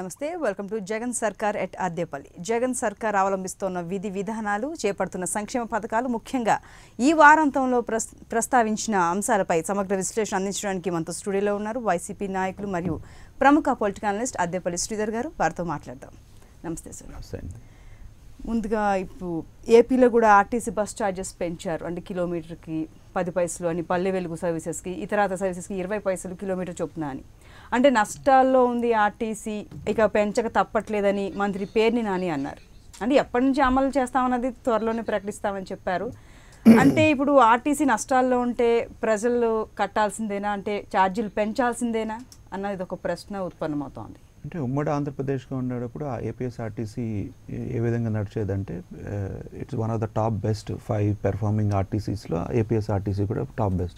నమస్తే welcome to Jagan సర్కార్ at Addepalli. Jagan సర్కార్ అవలంబిస్తున్న విధి విధానాలు, చేపడుతున్న సంక్షేమ పథకాలు, ముఖ్యంగా ఈ వారాంతంలో ప్రస్తావించిన అంశాలపై సమగ్ర విశ్లేషణ అందించడానికి మనతో స్టూడియోలో ఉన్నారు వైసీపీ నాయకులు మరియు ప్రముఖ పొలిటికల్ అనలిస్ట్ అద్దేపల్లి శ్రీధర్ గారు. వారితో మాట్లాడదాం. నమస్తే సార్. ముందుగా ఇప్పుడు ఏపీలో కూడా ఆర్టీసీ బస్ ఛార్జెస్ పెంచారు. అంటే కిలోమీటర్కి 10 పైసలు అని, పల్లె వెలుగు సర్వీసెస్కి, ఇతరత సర్వీసెస్కి 20 పైసలు కిలోమీటర్ చొప్పున అని. అంటే నష్టాల్లో ఉంది ఆర్టీసీ, ఇక పెంచక తప్పట్లేదని మంత్రి పేర్ని నాని అన్నారు. అంటే ఎప్పటి నుంచి అమలు చేస్తామన్నది త్వరలోనే ప్రకటిస్తామని చెప్పారు. అంటే ఇప్పుడు ఆర్టీసీ నష్టాల్లో ఉంటే ప్రజలు కట్టాల్సిందేనా, అంటే ఛార్జీలు పెంచాల్సిందేనా అన్నది ఒక ప్రశ్న ఉత్పన్నమవుతోంది. అంటే ఉమ్మడి ఆంధ్రప్రదేశ్గా ఉండేటప్పుడు ఆ ఏపీఎస్ఆర్టీసీ ఏ విధంగా నడిచేదంటే it's one of the top best 5 performing ఆర్టీసీస్లో ఏపీఎస్ఆర్టీసీ కూడా టాప్ బెస్ట్.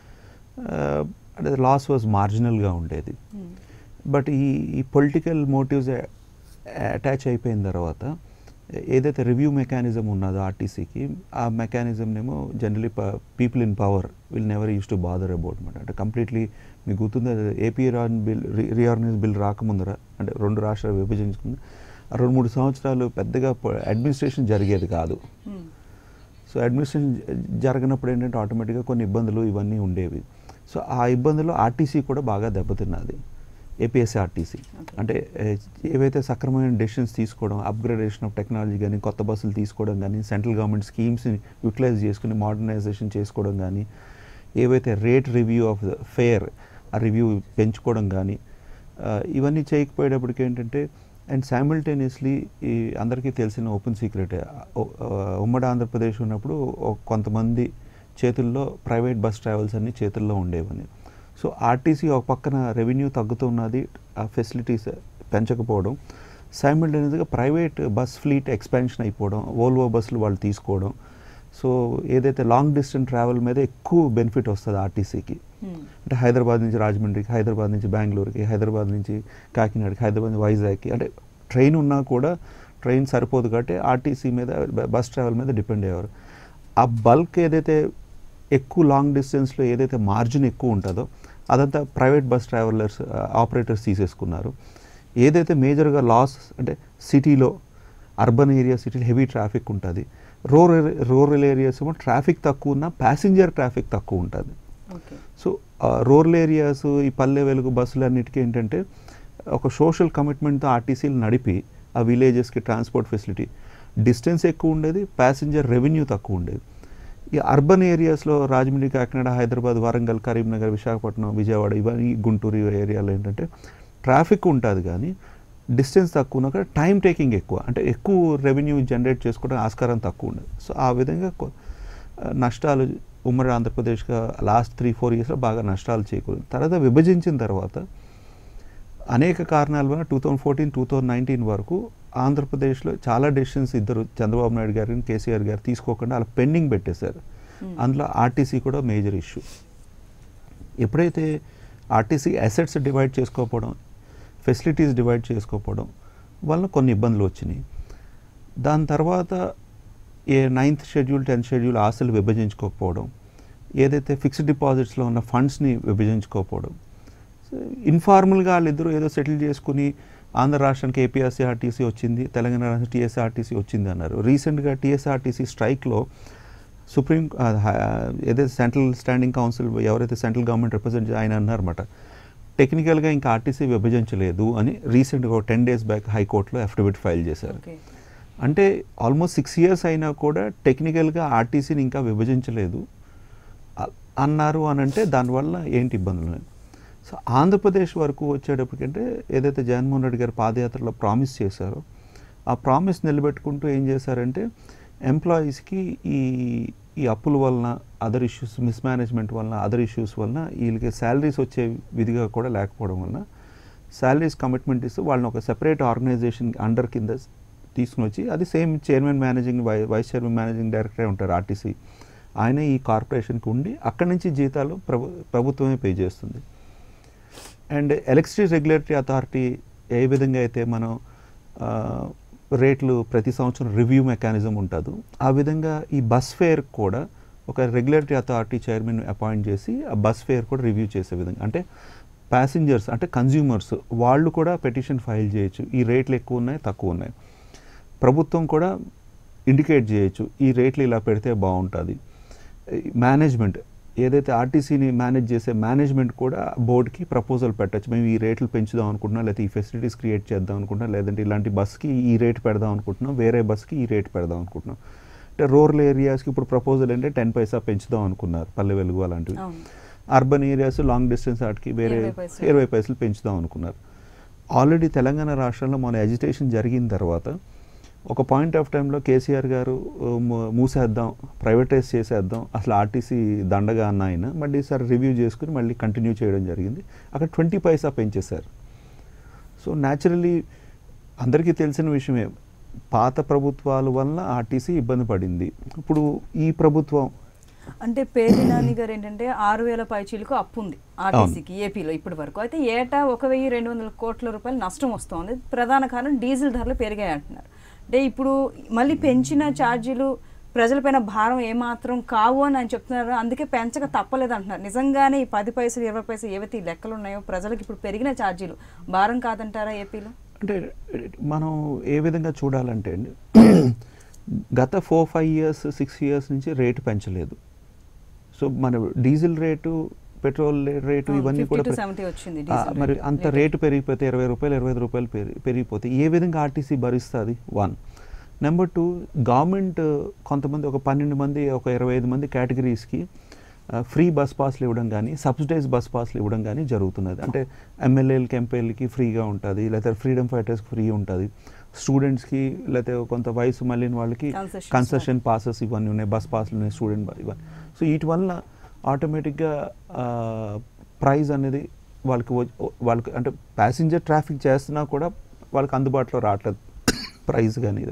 అంటే లాస్ వాజ్ మార్జినల్గా ఉండేది. బట్ ఈ పొలిటికల్ మోటివ్స్ అటాచ్ అయిపోయిన తర్వాత ఏదైతే రివ్యూ మెకానిజం ఉన్నదో ఆర్టీసీకి, ఆ మెకానిజంనేమో generally people in power will never use to bother about అనమాట. అంటే కంప్లీట్లీ మీకు గుర్తుంది, ఏపీ రీఆర్గనైజ్ బిల్ రాకముందర, అంటే 2 రాష్ట్రాలు విభజించుకుంది, 2-3 సంవత్సరాలు పెద్దగా అడ్మినిస్ట్రేషన్ జరిగేది కాదు. సో అడ్మినిస్ట్రేషన్ జరగనప్పుడు ఏంటంటే ఆటోమేటిక్గా కొన్ని ఇబ్బందులు ఇవన్నీ ఉండేవి. సో ఆ ఇబ్బందులు ఆర్టీసీ కూడా బాగా దెబ్బతిన్నది. ఏపీఎస్ఆర్టీసీ అంటే ఏవైతే సక్రమైన డెసిషన్స్ తీసుకోవడం, అప్గ్రేడేషన్ ఆఫ్ టెక్నాలజీ కానీ, కొత్త బస్సులు తీసుకోవడం కానీ, సెంట్రల్ గవర్నమెంట్ స్కీమ్స్ని యూటిలైజ్ చేసుకుని మోడర్నైజేషన్ చేసుకోవడం కానీ, ఏవైతే rate review of the fare ఆ రివ్యూ పెంచుకోవడం కానీ, ఇవన్నీ చేయకపోయేటప్పటికి ఏంటంటే, అండ్ సైమల్టేనియస్లీ ఈ అందరికీ తెలిసిన ఓపెన్ సీక్రెట్, ఉమ్మడి ఆంధ్రప్రదేశ్ ఉన్నప్పుడు కొంతమంది చేతుల్లో ప్రైవేట్ బస్ ట్రావెల్స్ అన్ని చేతుల్లో ఉండేవని. సో ఆర్టీసీ ఒక పక్కన రెవెన్యూ తగ్గుతున్నది, ఆ ఫెసిలిటీస్ పెంచకపోవడం, సైమల్టేనియస్గా ప్రైవేట్ బస్ ఫ్లీట్ ఎక్స్పాన్షన్ అయిపోవడం, వోల్వో బస్సులు వాళ్ళు తీసుకోవడం. సో ఏదైతే లాంగ్ డిస్టెన్స్ ట్రావెల్ మీద ఎక్కువ బెనిఫిట్ వస్తుంది ఆర్టీసీకి. అంటే హైదరాబాద్ నుంచి రాజమండ్రికి, హైదరాబాద్ నుంచి బెంగళూరుకి, హైదరాబాద్ నుంచి కాకినాడకి, హైదరాబాద్ నుంచి వైజాగ్కి, అంటే ట్రైన్ ఉన్నా కూడా ట్రైన్ సరిపోదు కాబట్టి ఆర్టీసీ మీద, బస్ ట్రావెల్ మీద డిపెండ్ అయ్యేవారు. ఆ బల్క్ ఏదైతే ఎక్కువ లాంగ్ డిస్టెన్స్లో ఏదైతే మార్జిన్ ఎక్కువ ఉంటుందో అదంతా ప్రైవేట్ బస్ ట్రావెలర్స్ ఆపరేటర్స్ తీసేసుకున్నారు. ఏదైతే మేజర్గా లాస్ అంటే సిటీలో, అర్బన్ ఏరియా సిటీలో హెవీ ట్రాఫిక్ ఉంటుంది, రూరల్ ఏరియాస్ ఏమో ట్రాఫిక్ తక్కువ ఉన్న ప్యాసింజర్ ట్రాఫిక్ తక్కువ ఉంటుంది. సో రూరల్ ఏరియాస్, ఈ పల్లె వెలుగు బస్సులు అన్నిటికీ ఏంటంటే ఒక సోషల్ కమిట్మెంట్తో ఆర్టీసీలు నడిపి ఆ విలేజెస్కి ట్రాన్స్పోర్ట్ ఫెసిలిటీ, డిస్టెన్స్ ఎక్కువ ఉండేది, ప్యాసింజర్ రెవెన్యూ తక్కువ ఉండేది. ఈ అర్బన్ ఏరియాస్లో రాజమండ్రి, కాకినాడ, హైదరాబాద్, వరంగల్, కరీంనగర్, విశాఖపట్నం, విజయవాడ, ఇవన్నీ గుంటూరు ఏరియాలో ఏంటంటే ట్రాఫిక్ ఉంటుంది కానీ డిస్టెన్స్ తక్కువ ఉన్నా కూడా టైం టేకింగ్ ఎక్కువ, అంటే ఎక్కువ రెవెన్యూ జనరేట్ చేసుకోవడం ఆస్కారం తక్కువ ఉండదు. సో ఆ విధంగా నష్టాలు ఉమ్మడి ఆంధ్రప్రదేశ్గా లాస్ట్ 3-4 ఇయర్స్లో బాగా నష్టాలు చేకూరింది. తర్వాత విభజించిన తర్వాత అనేక కారణాల వల్ల 2014-2019 వరకు ఆంధ్రప్రదేశ్లో చాలా డెసిషన్స్ ఇద్దరు చంద్రబాబు నాయుడు గారు, కేసీఆర్ గారు తీసుకోకుండా అలా పెండింగ్ పెట్టేశారు. అందులో ఆర్టీసీ కూడా మేజర్ ఇష్యూ. ఎప్పుడైతే ఆర్టీసీ అసెట్స్ డివైడ్ చేసుకోకపోవడం, ఫెసిలిటీస్ డివైడ్ చేసుకోకపోవడం వల్ల కొన్ని ఇబ్బందులు వచ్చినాయి. దాని తర్వాత 9th షెడ్యూల్ 10th షెడ్యూల్ ఆస్తులు విభజించుకోకపోవడం, ఏదైతే ఫిక్స్డ్ డిపాజిట్స్లో ఉన్న ఫండ్స్ని విభజించుకోకపోవడం, ఇన్ఫార్మల్గా వాళ్ళిద్దరూ ఏదో సెటిల్ చేసుకుని ఆంధ్ర రాష్ట్రానికి ఏపీఎస్ఆర్టీసీ వచ్చింది, తెలంగాణ రాష్ట్రం టీఎస్ఆర్టీసీ వచ్చింది అన్నారు. రీసెంట్గా టీఎస్ఆర్టీసీ స్ట్రైక్లో సుప్రీం ఏదైతే సెంట్రల్ స్టాండింగ్ కౌన్సిల్ ఎవరైతే సెంట్రల్ గవర్నమెంట్ రిప్రజెంట్ ఆయన అన్నారన్నమాట, టెక్నికల్గా ఇంకా ఆర్టీసీ విభజించలేదు అని రీసెంట్గా 10 days బ్యాక్ హైకోర్టులో అఫిడవిట్ ఫైల్ చేశారు. అంటే ఆల్మోస్ట్ 6 years అయినా కూడా టెక్నికల్గా ఆర్టీసీని ఇంకా విభజించలేదు అన్నారు అని అంటే దానివల్ల ఏంటి ఇబ్బందులు. సో ఆంధ్రప్రదేశ్ వరకు వచ్చేటప్పటికంటే ఏదైతే జగన్మోహన్ రెడ్డి గారు పాదయాత్రలో ప్రామిస్ చేశారో ఆ ప్రామిస్ నిలబెట్టుకుంటూ ఏం చేశారంటే ఎంప్లాయీస్కి ఈ అప్పుల వలన, అదర్ ఇష్యూస్, మిస్మేనేజ్మెంట్ వలన, అదర్ ఇష్యూస్ వలన వీళ్ళకి శాలరీస్ వచ్చే విధిగా కూడా లేకపోవడం వలన శాలరీస్ కమిట్మెంట్ ఇస్తూ వాళ్ళని ఒక సెపరేట్ ఆర్గనైజేషన్ అండర్ కింద తీసుకుని వచ్చి, అది same chairman managing, vice chairman managing డైరెక్టరే ఉంటారు ఆర్టీసీ, ఆయన ఈ కార్పొరేషన్కి ఉండి అక్కడి నుంచి జీతాలు ప్రభుత్వమే పే చేస్తుంది. అండ్ ఎలక్ట్రిసిటీ రెగ్యులేటరీ అథారిటీ ఏ విధంగా అయితే మనం రేట్లు ప్రతి సంవత్సరం రివ్యూ మెకానిజం ఉంటుందో ఆ విధంగా ఈ బస్ ఫేర్ కూడా ఒక రెగ్యులేటరీ అథారిటీ చైర్మన్ అపాయింట్ చేసి ఆ బస్ ఫేర్ కూడా రివ్యూ చేసే విధంగా, అంటే ప్యాసింజర్స్ అంటే కన్జ్యూమర్స్ వాళ్ళు కూడా పెటిషన్ ఫైల్ చేయొచ్చు, ఈ రేట్లు ఎక్కువ ఉన్నాయి తక్కువ ఉన్నాయి. ప్రభుత్వం కూడా ఇండికేట్ చేయొచ్చు ఈ రేట్లు ఇలా పెడితే బాగుంటుంది. మేనేజ్మెంట్ ఏదైతే ఆర్టీసీని మేనేజ్ చేసే మేనేజ్మెంట్ కూడా బోర్డుకి ప్రపోజల్ పెట్టచ్చు, మేము ఈ రేట్లు పెంచుదాం అనుకుంటున్నాం, లేకపోతే ఈ ఫెసిలిటీస్ క్రియేట్ చేద్దాం అనుకుంటున్నాం, లేదంటే ఇలాంటి బస్కి ఈ రేట్ పెడదాం అనుకుంటున్నాం, వేరే బస్కి ఈ రేట్ పెడదాం అనుకుంటున్నాం. అంటే రూరల్ ఏరియాస్కి ఇప్పుడు ప్రపోజల్ అంటే 10 పైసా పెంచుదాం అనుకున్నారు, పల్లె వెలుగు అలాంటివి. అర్బన్ ఏరియాస్ లాంగ్ డిస్టెన్స్ వాటికి వేరే 20 పైసలు పెంచుదాం అనుకున్నారు. ఆల్రెడీ తెలంగాణ రాష్ట్రంలో మన ఎజిటేషన్ జరిగిన తర్వాత ఒక పాయింట్ ఆఫ్ టైంలో కేసీఆర్ గారు మూసేద్దాం, ప్రైవేటైజ్ చేసేద్దాం, అసలు ఆర్టీసీ దండగా అన్న ఆయన మళ్ళీ ఈసారి రివ్యూ చేసుకుని మళ్ళీ కంటిన్యూ చేయడం జరిగింది. అక్కడ 20 పైసా పెంచేశారు. సో న్యాచురలీ అందరికీ తెలిసిన విషయమే, పాత ప్రభుత్వాల వల్ల ఆర్టీసీ ఇబ్బంది పడింది. ఇప్పుడు ఈ ప్రభుత్వం అంటే పేర్ని నాని గారు ఏంటంటే 6,000 పైచీలకు అప్పు ఉంది ఆర్టీసీకి ఏపీలో ఇప్పటి వరకు. అయితే ఏటా 1,200 కోట్ల రూపాయలు నష్టం వస్తుంది. ప్రధాన కారణం డీజిల్ ధరలు పెరిగాయి అంటున్నారు. అంటే ఇప్పుడు మళ్ళీ పెంచిన ఛార్జీలు ప్రజలపైన భారం ఏమాత్రం కావు అని ఆయన చెప్తున్నారు, అందుకే పెంచక తప్పలేదు అంటున్నారు. నిజంగానే ఈ 10 పైసలు 20 పైసలు ఏవైతే ఈ లెక్కలు ఉన్నాయో ప్రజలకు ఇప్పుడు పెరిగిన ఛార్జీలు భారం కాదంటారా ఏపీలో? అంటే మనం ఏ విధంగా చూడాలంటే అండి, గత 4-5 ఇయర్స్ 6 ఇయర్స్ నుంచి రేటు పెంచలేదు. సో మన డీజిల్ రేటు, పెట్రోల్ రేటు ఇవన్నీ కూడా మరి అంత రేటు పెరిగిపోతే 20 రూపాయలు 25 రూపాయలు పెరిగిపోతే ఏ విధంగా ఆర్టీసీ భరిస్తుంది? 1. నెంబర్ 2, గవర్నమెంట్ కొంతమంది ఒక 12 మంది ఒక 25 మంది కేటగిరీస్కి ఫ్రీ బస్ పాస్లు ఇవ్వడం కానీ సబ్సిడైజ్ బస్ పాస్లు ఇవ్వడం కానీ జరుగుతున్నది. అంటే ఎమ్మెల్యేలకి ఎంపీలకి ఫ్రీగా ఉంటుంది, లేకపోతే ఫ్రీడమ్ ఫైటర్స్కి ఫ్రీ ఉంటుంది, స్టూడెంట్స్కి లేకపోతే కొంత వయసు మళ్ళిన వాళ్ళకి కన్సెషన్ పాసెస్ ఇవన్నీ ఉన్నాయి, బస్ పాస్లు ఉన్నాయి, స్టూడెంట్ ఇవన్నీ. సో వీటి వల్ల ఆటోమేటిక్గా ప్రైస్ అనేది వాళ్ళకి అంటే ప్యాసింజర్ ట్రాఫిక్ చేస్తున్నా కూడా వాళ్ళకి అందుబాటులో రావట్లేదు ప్రైస్ కానీ.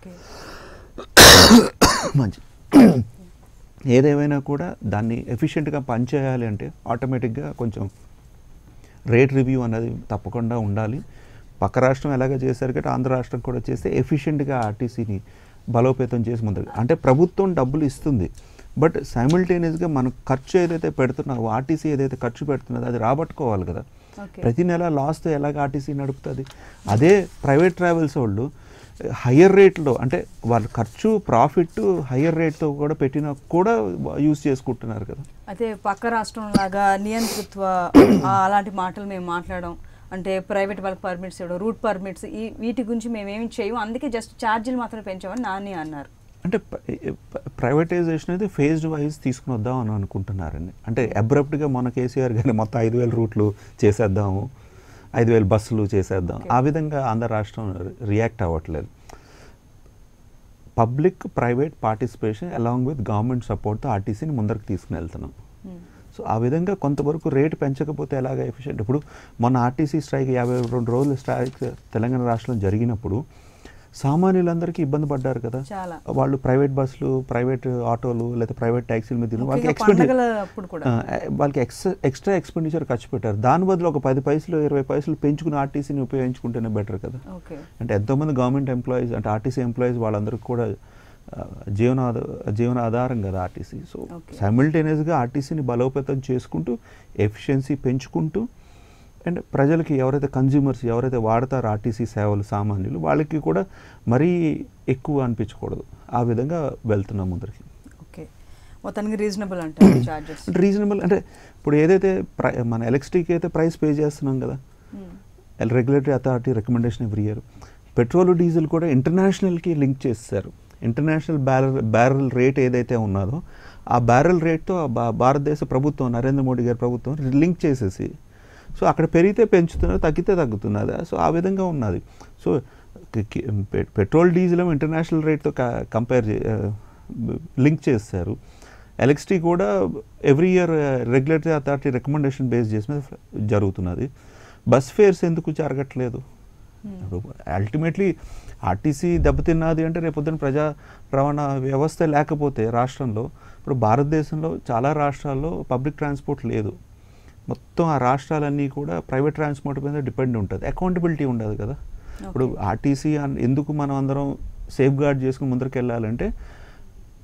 మంచి ఏదేమైనా కూడా దాన్ని ఎఫిషియెంట్గా పనిచేయాలి అంటే ఆటోమేటిక్గా కొంచెం రేట్ రివ్యూ అనేది తప్పకుండా ఉండాలి. పక్క రాష్ట్రం ఎలాగ చేశారు కాబట్టి ఆంధ్ర రాష్ట్రం కూడా చేస్తే ఎఫిషియెంట్గా ఆర్టీసీని బలోపేతం చేసి ముందు అంటే ప్రభుత్వం డబ్బులు ఇస్తుంది, బట్ సైమిల్టేనియస్గా మనం ఖర్చు ఏదైతే పెడుతున్నామో ఆర్టీసీ ఏదైతే ఖర్చు పెడుతున్నదో అది రాబట్టుకోవాలి కదా. ప్రతి నెల లాస్తో ఎలాగ ఆర్టీసీ నడుపుతుంది? అదే ప్రైవేట్ ట్రావెల్స్ వాళ్ళు హయ్యర్ రేట్లో అంటే వాళ్ళ ఖర్చు ప్రాఫిట్ హయ్యర్ రేట్తో కూడా పెట్టినా కూడా యూజ్ చేసుకుంటున్నారు కదా. అయితే పక్క రాష్ట్రం లాగా నియంతృత్వ అలాంటి మాటలు మేము మాట్లాడడం అంటే ప్రైవేట్ వాళ్ళకి పర్మిట్స్ ఇవ్వడం, రూట్ పర్మిట్స్, వీటి గురించి మేమేమి చేయము, అందుకే జస్ట్ ఛార్జీలు మాత్రమే పెంచామని నాని అన్నారు. అంటే ప్రైవేటైజేషన్ అయితే ఫేజ్డ్ వైజ్ తీసుకుని వద్దాం అని అనుకుంటున్నారండి. అంటే అబ్రప్ట్గా మన కేసీఆర్ గారిని మొత్తం 5,000 రూట్లు చేసేద్దాము, 5,000 బస్సులు చేసేద్దాం, ఆ విధంగా ఆంధ్ర రాష్ట్రం రియాక్ట్ అవ్వట్లేదు. Public private participation along with government సపోర్ట్తో ఆర్టీసీని ముందరికి తీసుకుని వెళ్తున్నాం. సో ఆ విధంగా కొంతవరకు రేటు పెంచకపోతే ఎలాగ ఎఫిషియెంట్? ఇప్పుడు మొన్న ఆర్టీసీ స్ట్రైక్ 52 రోజుల స్ట్రైక్ తెలంగాణ రాష్ట్రంలో జరిగినప్పుడు సామాన్యులందరికీ ఇబ్బంది పడ్డారు కదా. వాళ్ళు ప్రైవేట్ బస్సులు, ప్రైవేట్ ఆటోలు లేదా ప్రైవేట్ ట్యాక్సీల మీద వాళ్ళకి ఎక్స్ట్రా ఎక్స్పెండిచర్ ఖర్చు పెట్టారు. దాని బదులు ఒక 10 పైసలు 20 పైసలు పెంచుకుని ఆర్టీసీని ఉపయోగించుకుంటేనే బెటర్ కదా. అంటే ఎంతోమంది గవర్నమెంట్ ఎంప్లాయీస్ అంటే ఆర్టీసీ ఎంప్లాయీస్ వాళ్ళందరికీ కూడా జీవనాధారం కదా ఆర్టీసీ. సో సైమిల్టేనియస్గా ఆర్టీసీని బలోపేతం చేసుకుంటూ ఎఫిషియన్సీ పెంచుకుంటూ అండ్ ప్రజలకి ఎవరైతే కన్జ్యూమర్స్ ఎవరైతే వాడతారో ఆర్టీసీ సేవలు సామాన్యులు వాళ్ళకి కూడా మరీ ఎక్కువ అనిపించకూడదు, ఆ విధంగా వెళ్తున్నాం ముందరికి. ఓకే, మొత్తానికి రీజనబుల్ అంటే రీజనబుల్ అంటే ఇప్పుడు ఏదైతే మన ఎలక్ట్రిసిటీకి అయితే ప్రైస్ పే చేస్తున్నాం కదా, regulatory authority recommendation every year. Petrol diesel కూడా ఇంటర్నేషనల్కి లింక్ చేస్తారు. ఇంటర్నేషనల్ బ్యారెల్ రేట్ ఏదైతే ఉన్నదో ఆ బ్యారెల్ రేట్తో భారతదేశ ప్రభుత్వం నరేంద్ర మోడీ గారి ప్రభుత్వం లింక్ చేసేసి సో అక్కడ పెరిగితే పెంచుతున్నారు, తగ్గితే తగ్గుతున్నది. సో ఆ విధంగా ఉన్నది. సో పెట్రోల్ డీజిల్ ఇంటర్నేషనల్ రేట్తో లింక్ చేస్తారు. ఎలక్ట్రిసిటీ కూడా every year regulatory authority recommendation base చేసిన జరుగుతున్నది. బస్ ఫేర్స్ ఎందుకు జరగట్లేదు? అల్టిమేట్లీ ఆర్టీసీ దెబ్బతిన్నది అంటే రేపొద్దున ప్రజా రవాణా వ్యవస్థ లేకపోతే రాష్ట్రంలో, ఇప్పుడు భారతదేశంలో చాలా రాష్ట్రాల్లో పబ్లిక్ ట్రాన్స్పోర్ట్ లేదు. మొత్తం ఆ రాష్ట్రాలన్నీ కూడా ప్రైవేట్ ట్రాన్స్పోర్ట్ మీద డిపెండ్ ఉంటుంది, అకౌంటబిలిటీ ఉండదు కదా. ఇప్పుడు ఆర్టీసీ ఎందుకు మనం అందరం సేఫ్ గార్డ్ చేసుకుని ముందరికి వెళ్ళాలంటే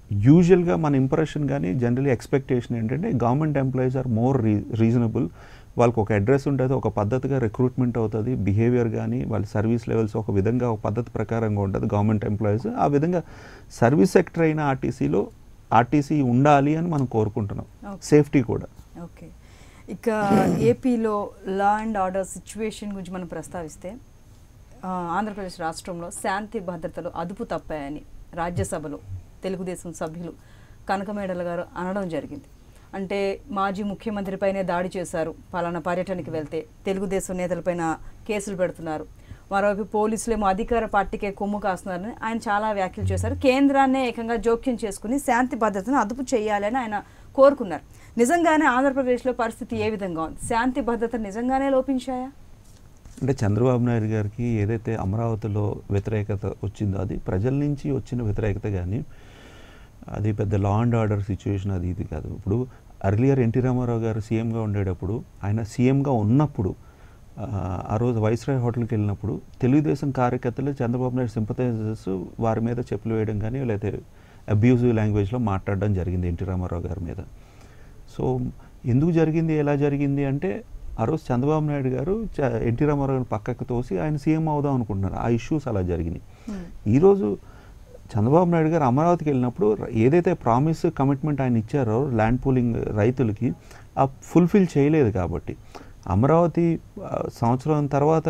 యూజువల్గా మన ఇంప్రెషన్ కానీ జనరలీ ఎక్స్పెక్టేషన్ ఏంటంటే government employees are more reasonable, వాళ్ళకి ఒక అడ్రస్ ఉంటుంది, ఒక పద్ధతిగా రిక్రూట్మెంట్ అవుతుంది, బిహేవియర్ కానీ వాళ్ళ సర్వీస్ లెవెల్స్ ఒక విధంగా ఒక పద్ధతి ప్రకారంగా ఉంటుంది గవర్నమెంట్ ఎంప్లాయీస్. ఆ విధంగా సర్వీస్ సెక్టర్ అయిన ఆర్టీసీలో ఆర్టీసీ ఉండాలి అని మనం కోరుకుంటున్నాం, సేఫ్టీ కూడా. ఓకే, ఇక ఏపీలో లా అండ్ ఆర్డర్ సిచ్యువేషన్ గురించి మనం ప్రస్తావిస్తే ఆంధ్రప్రదేశ్ రాష్ట్రంలో శాంతి భద్రతలు అదుపు తప్పాయని రాజ్యసభలో తెలుగుదేశం సభ్యులు కనకమేడల గారు అనడం జరిగింది. అంటే మాజీ ముఖ్యమంత్రిపైనే దాడి చేశారు, పలానా పర్యటనకి వెళ్తే తెలుగుదేశం నేతలపైన కేసులు పెడుతున్నారు, మరోవైపు పోలీసులేమో అధికార పార్టీకే కొమ్ము కాస్తున్నారని ఆయన చాలా వ్యాఖ్యలు చేశారు. కేంద్రాన్నే ఏకంగా జోక్యం చేసుకుని శాంతి భద్రతను అదుపు చేయాలని ఆయన కోరుకున్నారు. నిజంగానే ఆంధ్రప్రదేశ్లో పరిస్థితి ఏ విధంగా ఉంది? శాంతి భద్రత నిజంగానే లోపించాయా? అంటే చంద్రబాబు నాయుడు గారికి ఏదైతే అమరావతిలో వ్యతిరేకత వచ్చిందో అది ప్రజల నుంచి వచ్చిన వ్యతిరేకత, కానీ అది పెద్ద లా అండ్ ఆర్డర్ సిచ్యువేషన్ అది ఇది కాదు. ఇప్పుడు అర్లియర్ ఎన్టీ రామారావు గారు సీఎంగా ఉండేటప్పుడు, ఆయన సీఎంగా ఉన్నప్పుడు ఆ రోజు వైస్రాయ్ హోటల్కి వెళ్ళినప్పుడు తెలుగుదేశం కార్యకర్తలు చంద్రబాబు నాయుడు సింపథైజర్స్ వారి మీద చెప్పులు వేయడం కానీ లేకపోతే అబ్యూజివ్ లాంగ్వేజ్లో మాట్లాడడం జరిగింది ఎన్టీ రామారావు గారి మీద. సో ఎందుకు జరిగింది, ఎలా జరిగింది అంటే ఆ రోజు చంద్రబాబు నాయుడు గారు ఎన్టీ రామారావు గారిని పక్కకు తోసి ఆయన సీఎం అవుదాం అనుకుంటున్నారు. ఆ ఇష్యూస్ అలా జరిగినాయి. ఈరోజు చంద్రబాబు నాయుడు గారు అమరావతికి వెళ్ళినప్పుడు ఏదైతే ప్రామిస్ కమిట్మెంట్ ఆయన ఇచ్చారో ల్యాండ్ పూలింగ్ రైతులకి ఆ ఫుల్ఫిల్ చేయలేదు. కాబట్టి అమరావతి సంవత్సరం తర్వాత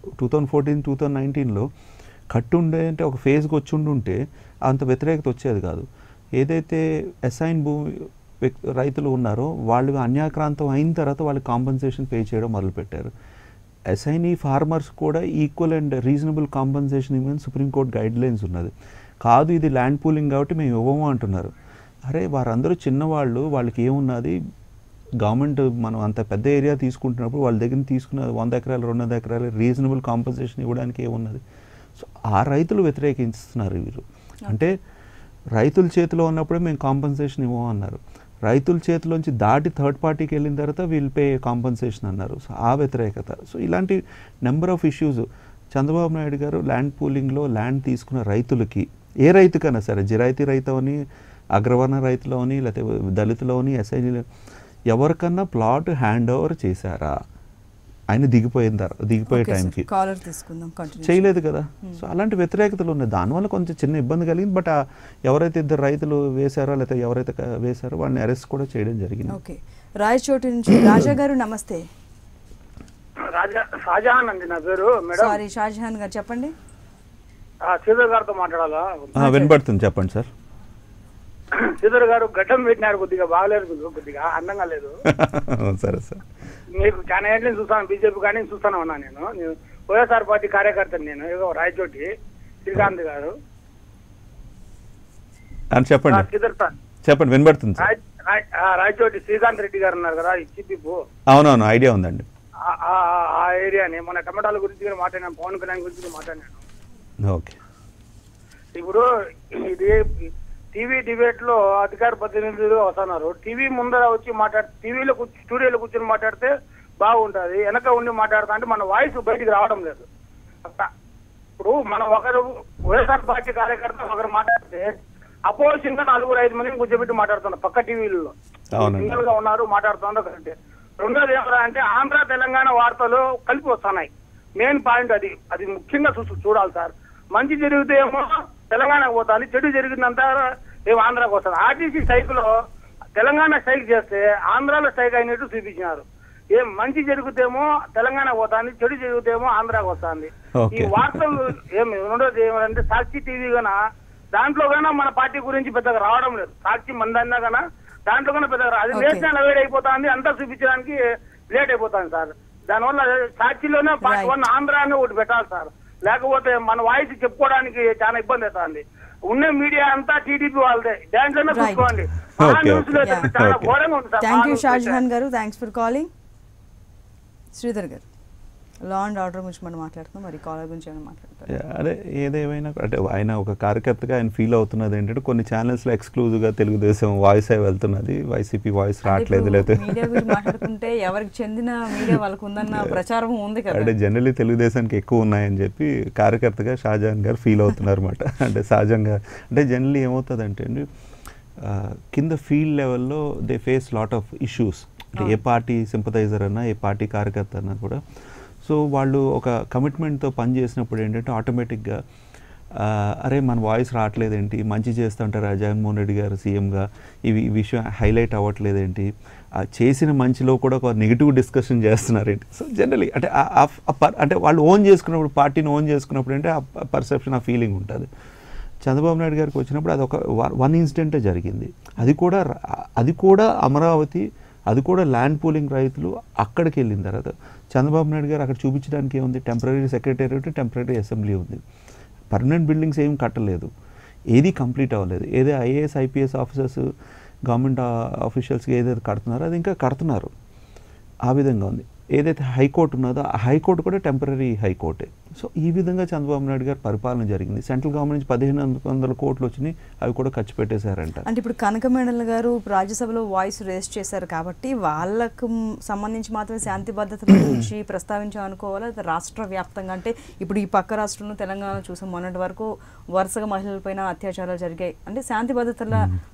2014-2019లో కట్టుండే అంటే ఒక ఫేజ్కి వచ్చి ఉండుంటే అంత వ్యతిరేకత వచ్చేది కాదు. ఏదైతే అసైన్ భూమి రైతులు ఉన్నారో వాళ్ళు అన్యాక్రాంతం అయిన తర్వాత వాళ్ళు కాంపన్సేషన్ పే చేయడం మొదలుపెట్టారు. అసైనీ ఫార్మర్స్ కూడా ఈక్వల్ అండ్ రీజనబుల్ కాంపన్సేషన్ ఇవ్వని సుప్రీంకోర్టు గైడ్ లైన్స్ ఉన్నది. కాదు ఇది ల్యాండ్ పూలింగ్ కాబట్టి మేము ఇవ్వము అంటున్నారు. అరే వారందరూ చిన్నవాళ్ళు, వాళ్ళకి ఏమున్నది, గవర్నమెంట్ మనం అంత పెద్ద ఏరియా తీసుకుంటున్నప్పుడు వాళ్ళ దగ్గర తీసుకున్న 100 ఎకరాలు 200 ఎకరాలు రీజనబుల్ కాంపన్సేషన్ ఇవ్వడానికి ఏమున్నది. సో ఆ రైతులు వ్యతిరేకిస్తున్నారు వీరు. అంటే రైతుల చేతిలో ఉన్నప్పుడే మేము కాంపన్సేషన్ ఇవ్వము అన్నారు. రైతుల చేతిలోంచి దాటి థర్డ్ పార్టీకి వెళ్ళిన తర్వాత వీల్ పే కాంపన్సేషన్ అన్నారు. సో ఆ వ్యతిరేకత. సో ఇలాంటి number of issues Chandrababu Naidu garu land పూలింగ్లో land తీసుకున్న రైతులకి, ఏ రైతుకైనా సరే, జిరాయితీ రైతు అని, అగ్రవర్ణ రైతులో అని, లేకపోతే దళితులోని, ఎస్ఐని ఎవరికన్నా ప్లాట్ హ్యాండ్ ఓవర్ చేశారా? ఆయన దిగిపోయే టైంకి చేయలేదు కదా. సో అలాంటి వ్యతిరేకతలు ఉన్నాయి. దానివల్ల కొంచెం చిన్న ఇబ్బంది కలిగింది. బట్ ఎవరైతే ఇద్దరు రైతులు వేశారో లేకపోతే ఎవరైతే వేశారో వాళ్ళని అరెస్ట్ కూడా చేయడం జరిగింది. ఓకే, రాయచోటి నుంచి రాజా గారు నమస్తే. షాజహాన్ అండి నా పేరు. సారీ షాజహాన్ గారు చెప్పండి. శ్రీధర్ గారితో మాట్లాడాలా? వినపడుతుంది, చెప్పండి సార్. శ్రీధర్ గారు గడ్డం పెట్టినారు, కొద్దిగా బాగలేదు, కొద్దిగా అందంగా లేదు. సరే సార్, మీకు చాలా ఏళ్ళని చూస్తాను, బీజేపీ కానీ చూస్తాను ఉన్నా. నేను వైఎస్ఆర్ పార్టీ కార్యకర్తను. నేను రాయచోటి శ్రీకాంత్ గారు. చెప్పండి శ్రీధర్ సార్, చెప్పండి, వినపడుతుంది. రాయచోటి శ్రీకాంత్ రెడ్డి గారు ఉన్నారు కదా, చిప్పిపు. అవునవును, ఐడియా ఉందండి. ఆ ఏరియాని మొన్న టమాటాల గురించి కూడా మాట్లాడినాను, పవన్ కళ్యాణ్ గురించి మాట్లాడినాను. ఓకే, ఇప్పుడు ఇది టీవీ డిబేట్ లో అధికార ప్రతినిధులు వస్తున్నారు. టీవీ ముందర వచ్చి టీవీలో స్టూడియోలో కూర్చొని మాట్లాడితే బాగుంటది. వెనక ఉండి మాట్లాడతా అంటే మన వాయిస్ బయటికి రావడం లేదు. ఇప్పుడు మనం ఒకరు వైఎస్ఆర్ పార్టీ కార్యకర్త ఒకరు మాట్లాడితే అపోజిషన్ గా 4-5 మందిని కూర్చోబెట్టి మాట్లాడుతున్నారు పక్క టీవీలలో. సింగిల్ గా ఉన్నారు, మాట్లాడుతున్నారు కరెక్టే. రెండోది ఏమరా అంటే ఆంధ్ర తెలంగాణ వార్తలు కలిపి వస్తున్నాయి. మెయిన్ పాయింట్ అది ముఖ్యంగా చూడాలి సార్. మంచి జరిగితే ఏమో తెలంగాణకు పోతాను, చెడు జరిగిందంతా ఏమో ఆంధ్రాకి వస్తుంది. ఆర్టీసీ స్ట్రైక్ లో తెలంగాణ స్ట్రైక్ చేస్తే ఆంధ్రాలో స్ట్రైక్ అయినట్టు చూపించినారు. ఏం మంచి జరుగుతేమో తెలంగాణ పోతాంది, చెడు జరుగుతేమో ఆంధ్రాకి వస్తుంది. ఈ వార్తలు రెండోది ఏమంటే సాక్షి టీవీ కన్నా దాంట్లో కన్నా మన పార్టీ గురించి పెద్దగా రావడం లేదు. సాక్షి మందన్నా కన్నా దాంట్లో కన్నా పెద్దగా అది నేషనల్ అవేడ్ అయిపోతుంది, అంతా చూపించడానికి లేట్ అయిపోతుంది సార్. దానివల్ల సాక్షిలోనే పార్టీ 1 ఆంధ్ర అని ఒకటి పెట్టాలి సార్. లేకపోతే మన వాయిస్ చెప్పుకోవడానికి చాలా ఇబ్బంది అవుతుంది. ఉన్న మీడియా అంతా టీడీపీ వాళ్ళదే, దాంట్లోనే చూసుకోండి. చాలా ఘోరంగా ఉంది సార్. థ్యాంక్ యూ షాజహాన్ గారు, థ్యాంక్స్ ఫర్ కాలింగ్. శ్రీధర్ గారు, లా అండ్ ఆర్డర్ గురించి మనం మాట్లాడుతున్నాం, మరి కాలర్ గురించి ఏమైనా మాట్లాడతారు? అదే ఏదేమైనా అంటే ఆయన ఒక కార్యకర్తగా ఆయన ఫీల్ అవుతున్నది ఏంటంటే కొన్ని ఛానల్స్లో ఎక్స్క్లూజివ్గా తెలుగుదేశం వాయిస్ అయి వెళ్తున్నది, వైసీపీ వాయిస్ రావట్లేదు. లేదా మీడియా గురించి మాట్లాడుకుంటే ఎవరికి చెందిన మీడియా వాళ్ళకు ఉందన్న ప్రచారం ఉంది కదా. అంటే జనరల్లీ తెలుగుదేశానికి ఎక్కువ ఉన్నాయని చెప్పి కార్యకర్తగా షాజహాన్ గారు ఫీల్ అవుతున్నారు అనమాట. అంటే సహజంగా అంటే జనరల్లీ ఏమవుతుందంటే కింద ఫీల్డ్ లెవెల్లో they face lot of issues. అంటే ఏ పార్టీ సింపథైజర్ అన్నా ఏ పార్టీ కార్యకర్త అన్నా కూడా. సో వాళ్ళు ఒక కమిట్మెంట్తో పని చేసినప్పుడు ఏంటంటే ఆటోమేటిక్గా అరే మన వాయిస్ రావట్లేదేంటి, మంచి చేస్తుంటారు జగన్మోహన్ రెడ్డి గారు సీఎంగా, ఈ విషయం హైలైట్ అవ్వట్లేదేంటి, చేసిన మంచిలో కూడా ఒక నెగిటివ్ డిస్కషన్ చేస్తున్నారేంటి. సో జనరలీ అంటే అంటే వాళ్ళు ఓన్ చేసుకున్నప్పుడు, పార్టీని ఓన్ చేసుకున్నప్పుడు అంటే ఆ పర్సెప్షన్, ఆ ఫీలింగ్ ఉంటుంది. చంద్రబాబు నాయుడు గారికి వచ్చినప్పుడు అది ఒక వన్ ఇన్సిడెంటే జరిగింది. అది కూడా అమరావతి, అది కూడా ల్యాండ్ పూలింగ్ రైతులు అక్కడికి వెళ్ళిన తర్వాత చంద్రబాబు నాయుడు గారు అక్కడ చూపించడానికి ఏముంది, టెంపరీ సెక్రటేరియట్, టెంపరీ అసెంబ్లీ ఉంది. పర్మనెంట్ బిల్డింగ్స్ ఏం కట్టలేదు, ఏది కంప్లీట్ అవ్వలేదు. ఏదో ఐఏఎస్ ఐపీఎస్ ఆఫీసర్స్ గవర్నమెంట్ ఆఫీషియల్స్కి ఏదైతే కడుతున్నారో అది ఇంకా కడుతున్నారు. ఆ విధంగా ఉంది. ఏదైతే హైకోర్టు ఉన్నదో ఆ హైకోర్టు కూడా టెంపరీ హైకోర్టే. సో ఈ విధంగా చంద్రబాబు నాయుడు గారు పరిపాలన జరిగింది. సెంట్రల్ గవర్నమెంట్ నుంచి 1500 కోట్లు వచ్చినాయి, అవి కూడా ఖర్చు పెట్టేశారంట. అంటే ఇప్పుడు కనకమేడల గారు రాజ్యసభలో వాయిస్ రేస్ చేశారు కాబట్టి వాళ్ళకు సంబంధించి మాత్రమే శాంతి భద్రతల గురించి ప్రస్తావించామనుకోవాలి. రాష్ట్ర వ్యాప్తంగా అంటే ఇప్పుడు ఈ పక్క రాష్ట్రంలో తెలంగాణ చూసాం, మొన్నటి వరకు వరుసగా మహిళలపైన అత్యాచారాలు జరిగాయి. అంటే శాంతి భద్రతల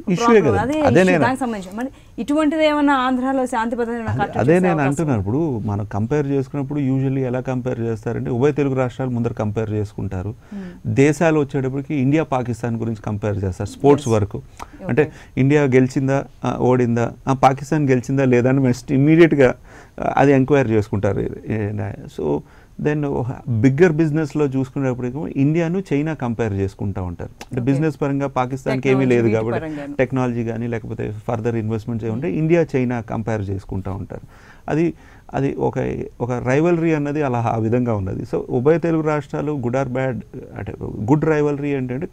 దానికి సంబంధించి మరి ఇటువంటిది ఏమన్నా ఆంధ్రాలో శాంతి భద్రత అదే నేను అంటున్నాను. ఇప్పుడు మనం కంపేర్ చేసుకున్నప్పుడు యూజువల్లీ ఎలా కంపేర్ చేస్తారంటే ఉభయ తెలుగు రాష్ట్రాలు ముందర కంపేర్ చేసుకుంటారు. దేశాలు వచ్చేటప్పటికి ఇండియా పాకిస్తాన్ గురించి కంపేర్ చేస్తారు స్పోర్ట్స్ వరకు. అంటే ఇండియా గెలిచిందా ఓడిందా, పాకిస్తాన్ గెలిచిందా లేదా అని ఇమ్మీడియట్గా అది ఎంక్వైరీ చేసుకుంటారు. సో దెన్ బిగ్గర్ బిజినెస్లో చూసుకునేటప్పటికి ఇండియాను చైనా కంపేర్ చేసుకుంటూ ఉంటారు. అంటే బిజినెస్ పరంగా పాకిస్తాన్కి ఏమీ లేదు కాబట్టి టెక్నాలజీ కానీ లేకపోతే ఫర్దర్ ఇన్వెస్ట్మెంట్స్ ఏముంటే ఇండియా చైనా కంపేర్ చేసుకుంటూ ఉంటారు. అది ఒక రైవలరీ అన్నది అలా ఆ విధంగా ఉన్నది. సో ఉభయ తెలుగు రాష్ట్రాలు గుడ్ ఆర్ బ్యాడ్ అంటే గుడ్ రైవలరీ ఏంటంటే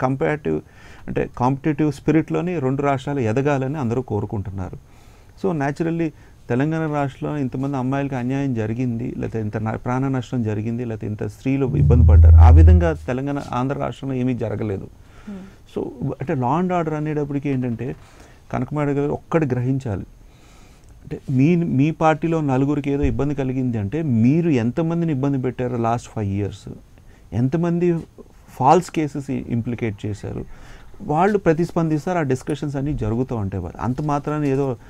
కాంపిటేటివ్ స్పిరిట్లోని రెండు రాష్ట్రాలు ఎదగాలని అందరూ కోరుకుంటున్నారు. సో న్యాచురల్లీ తెలంగాణ రాష్ట్రంలో ఇంతమంది అమ్మాయిలకి అన్యాయం జరిగింది, లేకపోతే ఇంత ప్రాణ నష్టం జరిగింది, లేకపోతే ఇంత స్త్రీలు ఇబ్బంది పడ్డారు. ఆ విధంగా ఆంధ్ర రాష్ట్రంలో ఏమీ జరగలేదు. సో అంటే లా అండ్ ఆర్డర్ అనేటప్పటికీ ఏంటంటే కనకమేడ గారు ఒక్కటి గ్రహించాలి. అంటే మీ పార్టీలో నలుగురికి ఏదో ఇబ్బంది కలిగింది అంటే మీరు ఎంతమందిని ఇబ్బంది పెట్టారో లాస్ట్ 5 years, ఎంతమంది ఫాల్స్ కేసెస్ ఇంప్లికేట్ చేశారు, వాళ్ళు ప్రతిస్పందిస్తారు. ఆ డిస్కషన్స్ అన్నీ జరుగుతూ ఉంటాయి. వారు అంత మాత్రాన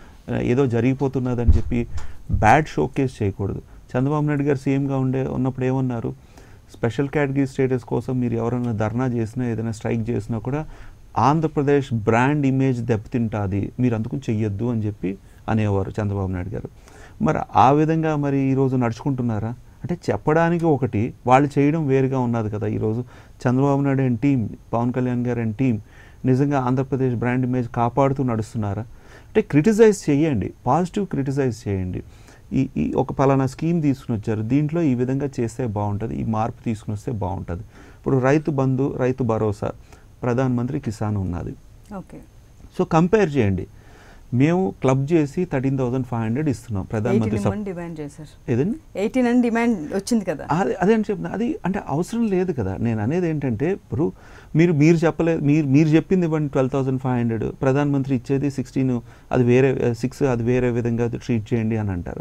ఏదో జరిగిపోతున్నదని చెప్పి బ్యాడ్ షో కేస్ చేయకూడదు. చంద్రబాబు నాయుడు గారు సీఎంగా ఉన్నప్పుడు ఏమన్నారు, స్పెషల్ కేటగిరీ స్టేటస్ కోసం మీరు ఎవరైనా ధర్నా చేసినా ఏదైనా స్ట్రైక్ చేసినా కూడా ఆంధ్రప్రదేశ్ బ్రాండ్ ఇమేజ్ దెబ్బతింటుంది, మీరు అందుకు చెయ్యొద్దు అని చెప్పి అనేవారు చంద్రబాబు నాయుడు గారు. మరి ఆ విధంగా మరి ఈరోజు నడుచుకుంటున్నారా అంటే చెప్పడానికి ఒకటి, వాళ్ళు చేయడం వేరుగా ఉన్నది కదా. ఈరోజు Chandrababu Naidu and team, Pawan Kalyan garu and team నిజంగా ఆంధ్రప్రదేశ్ బ్రాండ్ ఇమేజ్ కాపాడుతూ నడుస్తున్నారా అంటే క్రిటిసైజ్ చేయండి, పాజిటివ్ క్రిటిసైజ్ చేయండి. ఈ ఒక పలానా స్కీమ్ తీసుకుని వచ్చారు, దీంట్లో ఈ విధంగా చేస్తే బాగుంటుంది, ఈ మార్పు తీసుకుని వస్తే బాగుంటుంది. ఇప్పుడు రైతు బంధు, రైతు భరోసా, ప్రధాన మంత్రి కిసాన్ ఉన్నది. ఓకే, సో కంపేర్ చేయండి. మేము క్లబ్ చేసి 13,500 ఇస్తున్నాం ప్రధానమంత్రి. ఏదండి 18 డిమాండ్ వచ్చింది కదా, అదే అని చెప్తున్నా. అది అంటే అవసరం లేదు కదా. నేను అనేది ఏంటంటే ఇప్పుడు మీరు చెప్పలేదు, మీరు చెప్పింది ఇవ్వండి 12,500, ప్రధానమంత్రి ఇచ్చేది 16, అది వేరే 6, అది వేరే విధంగా ట్రీట్ చేయండి అని అంటారు.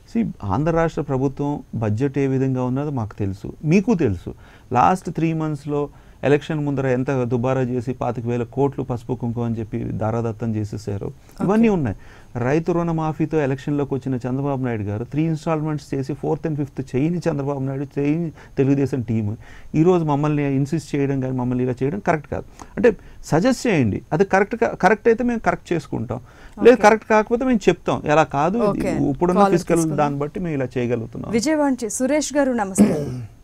ఆంధ్ర రాష్ట్ర ప్రభుత్వం బడ్జెట్ ఏ విధంగా ఉన్నదో మాకు తెలుసు, మీకు తెలుసు. లాస్ట్ 3 monthsలో ఎలక్షన్ ముందర ఎంత దుబారా చేసి 25,000 కోట్లు పసుపు కుంకుమ అని చెప్పి దారాదత్తం చేసేసారు. ఇవన్నీ ఉన్నాయి. రైతు రుణమాఫీతో ఎలక్షన్లోకి వచ్చిన చంద్రబాబు నాయుడు గారు 3 installments చేసి 4th and 5th చేయని చంద్రబాబు నాయుడు, చేయని తెలుగుదేశం టీము ఈరోజు మమ్మల్ని ఇన్సిస్ట్ చేయడం కానీ మమ్మల్ని ఇలా చేయడం కరెక్ట్ కాదు. అంటే సజెస్ట్ చేయండి, అది కరెక్ట్ అయితే మేము కరెక్ట్ చేసుకుంటాం, లేదు కరెక్ట్ కాకపోతే మేము చెప్తాం ఎలా కాదు, ఇప్పుడున్న ఫిజికల్ దాన్ని బట్టి మేము ఇలా చేయగలుగుతున్నాం. విజయవాడ సురేష్ గారు నమస్తే.